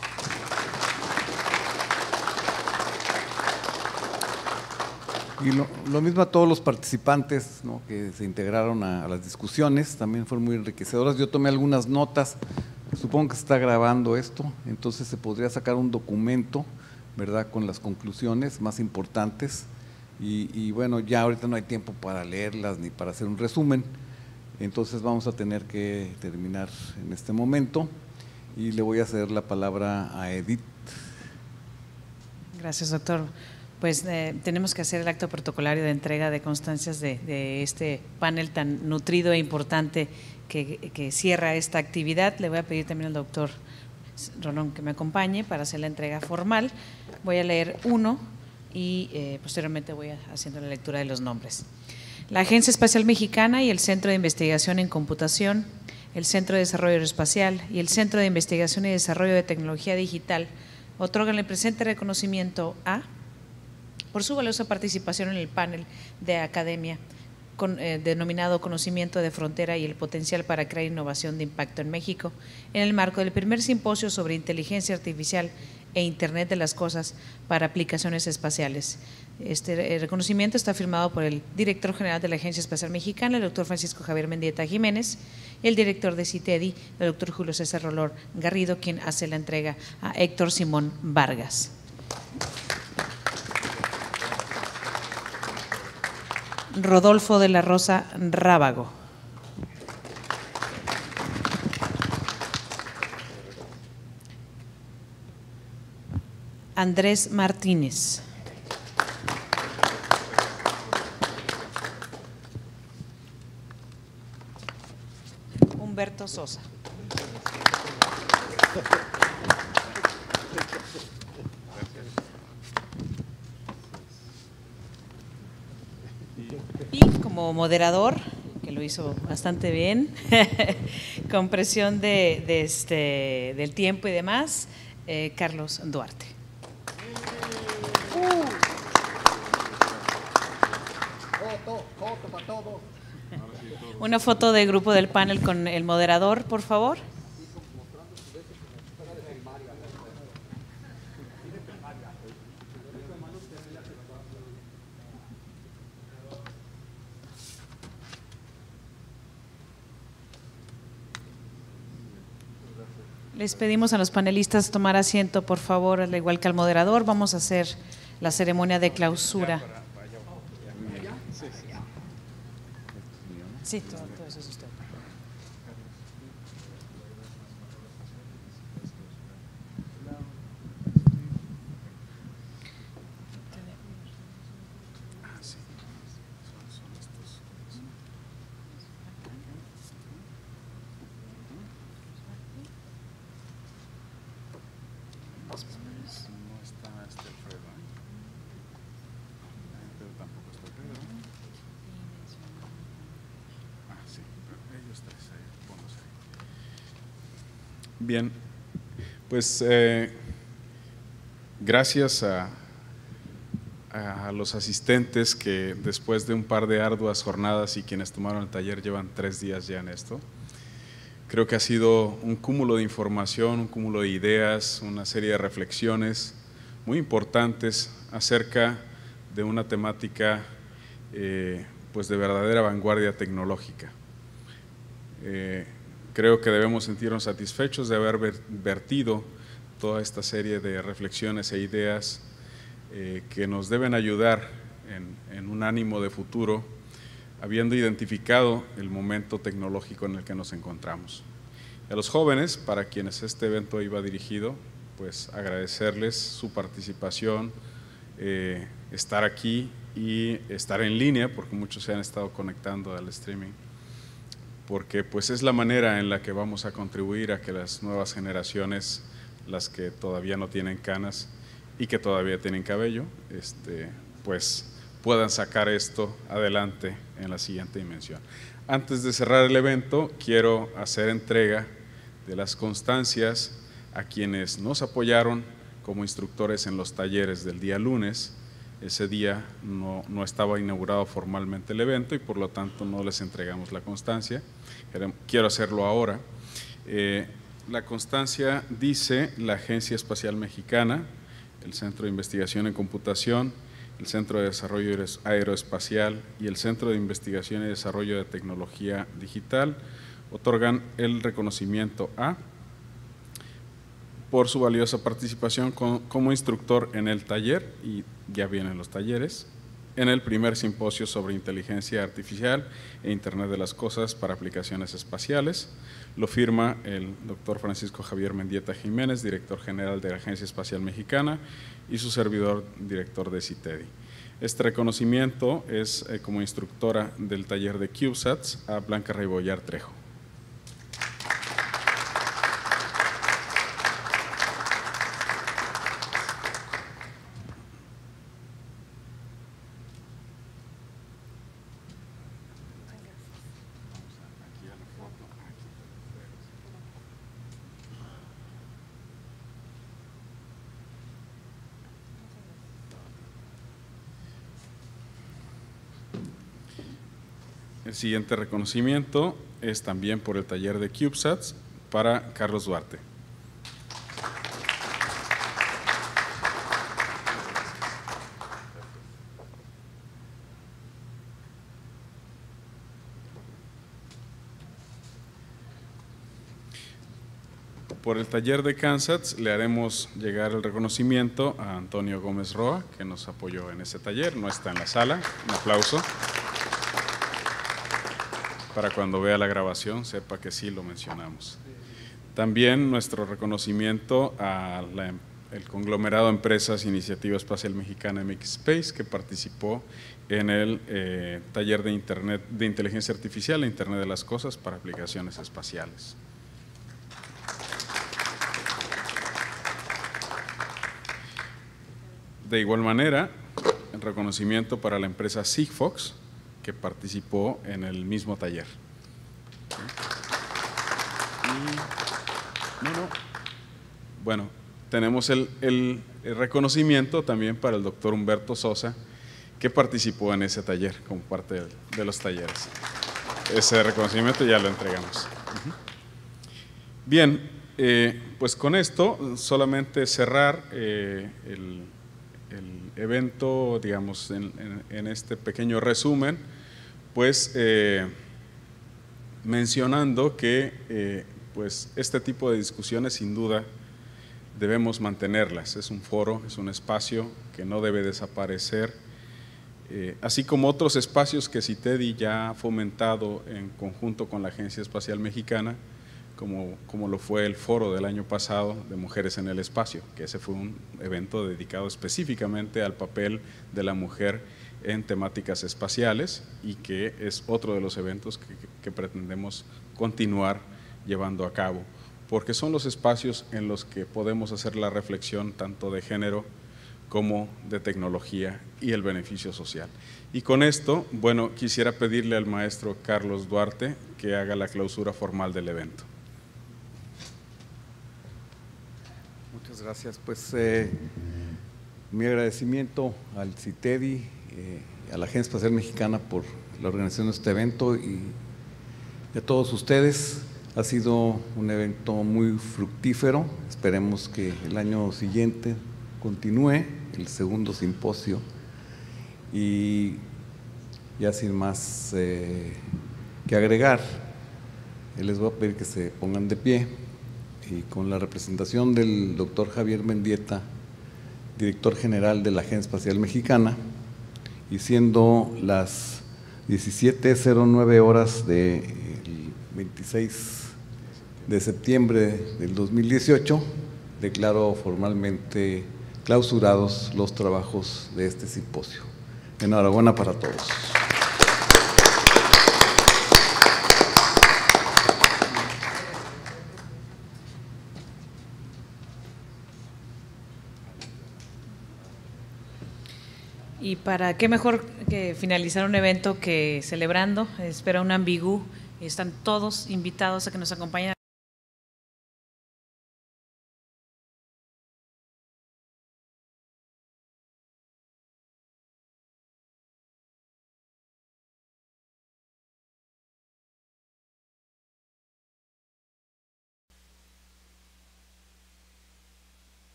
Y lo mismo a todos los participantes, ¿no?, que se integraron a las discusiones, también fueron muy enriquecedoras. Yo tomé algunas notas, supongo que se está grabando esto, entonces se podría sacar un documento, ¿verdad?, con las conclusiones más importantes, y bueno, ya ahorita no hay tiempo para leerlas ni para hacer un resumen, entonces vamos a tener que terminar en este momento, y le voy a ceder la palabra a Edith. Gracias, doctor. Pues tenemos que hacer el acto protocolario de entrega de constancias de este panel tan nutrido e importante que cierra esta actividad. Le voy a pedir también al doctor Rolón que me acompañe para hacer la entrega formal. Voy a leer uno y posteriormente voy haciendo la lectura de los nombres. La Agencia Espacial Mexicana y el Centro de Investigación en Computación, el Centro de Desarrollo Aeroespacial y el Centro de Investigación y Desarrollo de Tecnología Digital otorgan el presente reconocimiento a por su valiosa participación en el panel de academia denominado Conocimiento de Frontera y el Potencial para Crear Innovación de Impacto en México, en el marco del primer simposio sobre inteligencia artificial e Internet de las Cosas para aplicaciones espaciales. Este reconocimiento está firmado por el director general de la Agencia Espacial Mexicana, el doctor Francisco Javier Mendieta Jiménez, y el director de CITEDI, el doctor Julio César Rolor Garrido, quien hace la entrega a Héctor Simón Vargas. Rodolfo de la Rosa Rábago. Andrés Martínez. Humberto Sosa. Y como moderador, que lo hizo bastante bien, con presión del tiempo y demás, Carlos Duarte. Una foto de grupo del panel con el moderador, por favor. Les pedimos a los panelistas tomar asiento, por favor, al igual que al moderador. Vamos a hacer la ceremonia de clausura. Sí, todo eso es usted. Bien, pues gracias a los asistentes que después de un par de arduas jornadas y quienes tomaron el taller llevan 3 días ya en esto. Creo que ha sido un cúmulo de información, un cúmulo de ideas, una serie de reflexiones muy importantes acerca de una temática pues de verdadera vanguardia tecnológica. Creo que debemos sentirnos satisfechos de haber vertido toda esta serie de reflexiones e ideas que nos deben ayudar en un ánimo de futuro, habiendo identificado el momento tecnológico en el que nos encontramos. Y a los jóvenes, para quienes este evento iba dirigido, pues agradecerles su participación, estar aquí y estar en línea, porque muchos se han estado conectando al streaming, porque pues es la manera en la que vamos a contribuir a que las nuevas generaciones, las que todavía no tienen canas y que todavía tienen cabello, pues puedan sacar esto adelante en la siguiente dimensión. Antes de cerrar el evento, quiero hacer entrega de las constancias a quienes nos apoyaron como instructores en los talleres del día lunes. Ese día no estaba inaugurado formalmente el evento y por lo tanto no les entregamos la constancia. Quiero hacerlo ahora. La constancia dice la Agencia Espacial Mexicana, el Centro de Investigación en Computación, el Centro de Desarrollo Aeroespacial y el Centro de Investigación y Desarrollo de Tecnología Digital otorgan el reconocimiento a por su valiosa participación como instructor en el taller, y ya vienen los talleres, en el primer simposio sobre inteligencia artificial e Internet de las Cosas para aplicaciones espaciales. Lo firma el doctor Francisco Javier Mendieta Jiménez, director general de la Agencia Espacial Mexicana, y su servidor, director de CITEDI. Este reconocimiento es como instructora del taller de CubeSats a Blanca Rebollar Trejo. El siguiente reconocimiento es también por el taller de CubeSats para Carlos Duarte. Por el taller de CANSATS le haremos llegar el reconocimiento a Antonio Gómez Roa, que nos apoyó en ese taller, no está en la sala, un aplauso. Para cuando vea la grabación sepa que sí lo mencionamos. También nuestro reconocimiento al conglomerado Empresas Iniciativa Espacial Mexicana MXSpace, que participó en el taller de inteligencia artificial e Internet de las Cosas para aplicaciones espaciales. De igual manera, el reconocimiento para la empresa Sigfox, que participó en el mismo taller. Bueno, tenemos el reconocimiento también para el doctor Humberto Sosa, que participó en ese taller como parte de los talleres. Ese reconocimiento ya lo entregamos. Bien, pues con esto solamente cerrar el evento, digamos, en este pequeño resumen, pues mencionando que pues este tipo de discusiones sin duda debemos mantenerlas. Es un foro, es un espacio que no debe desaparecer, así como otros espacios que CITEDI ya ha fomentado en conjunto con la Agencia Espacial Mexicana, como lo fue el foro del año pasado de Mujeres en el Espacio, que ese fue un evento dedicado específicamente al papel de la mujer en temáticas espaciales y que es otro de los eventos que pretendemos continuar llevando a cabo, porque son los espacios en los que podemos hacer la reflexión tanto de género como de tecnología y el beneficio social. Y con esto, bueno, quisiera pedirle al maestro Carlos Duarte que haga la clausura formal del evento. Muchas gracias. Pues mi agradecimiento al CITEDI, a la Agencia Espacial Mexicana por la organización de este evento y a todos ustedes. Ha sido un evento muy fructífero. Esperemos que el año siguiente continúe el segundo simposio y ya sin más que agregar, les voy a pedir que se pongan de pie y con la representación del doctor Javier Mendieta, director general de la Agencia Espacial Mexicana, y siendo las 17:09 horas del 26 de septiembre del 2018, declaro formalmente clausurados los trabajos de este simposio. Enhorabuena para todos. Y para qué mejor que finalizar un evento que celebrando, espera un ambigú, están todos invitados a que nos acompañen.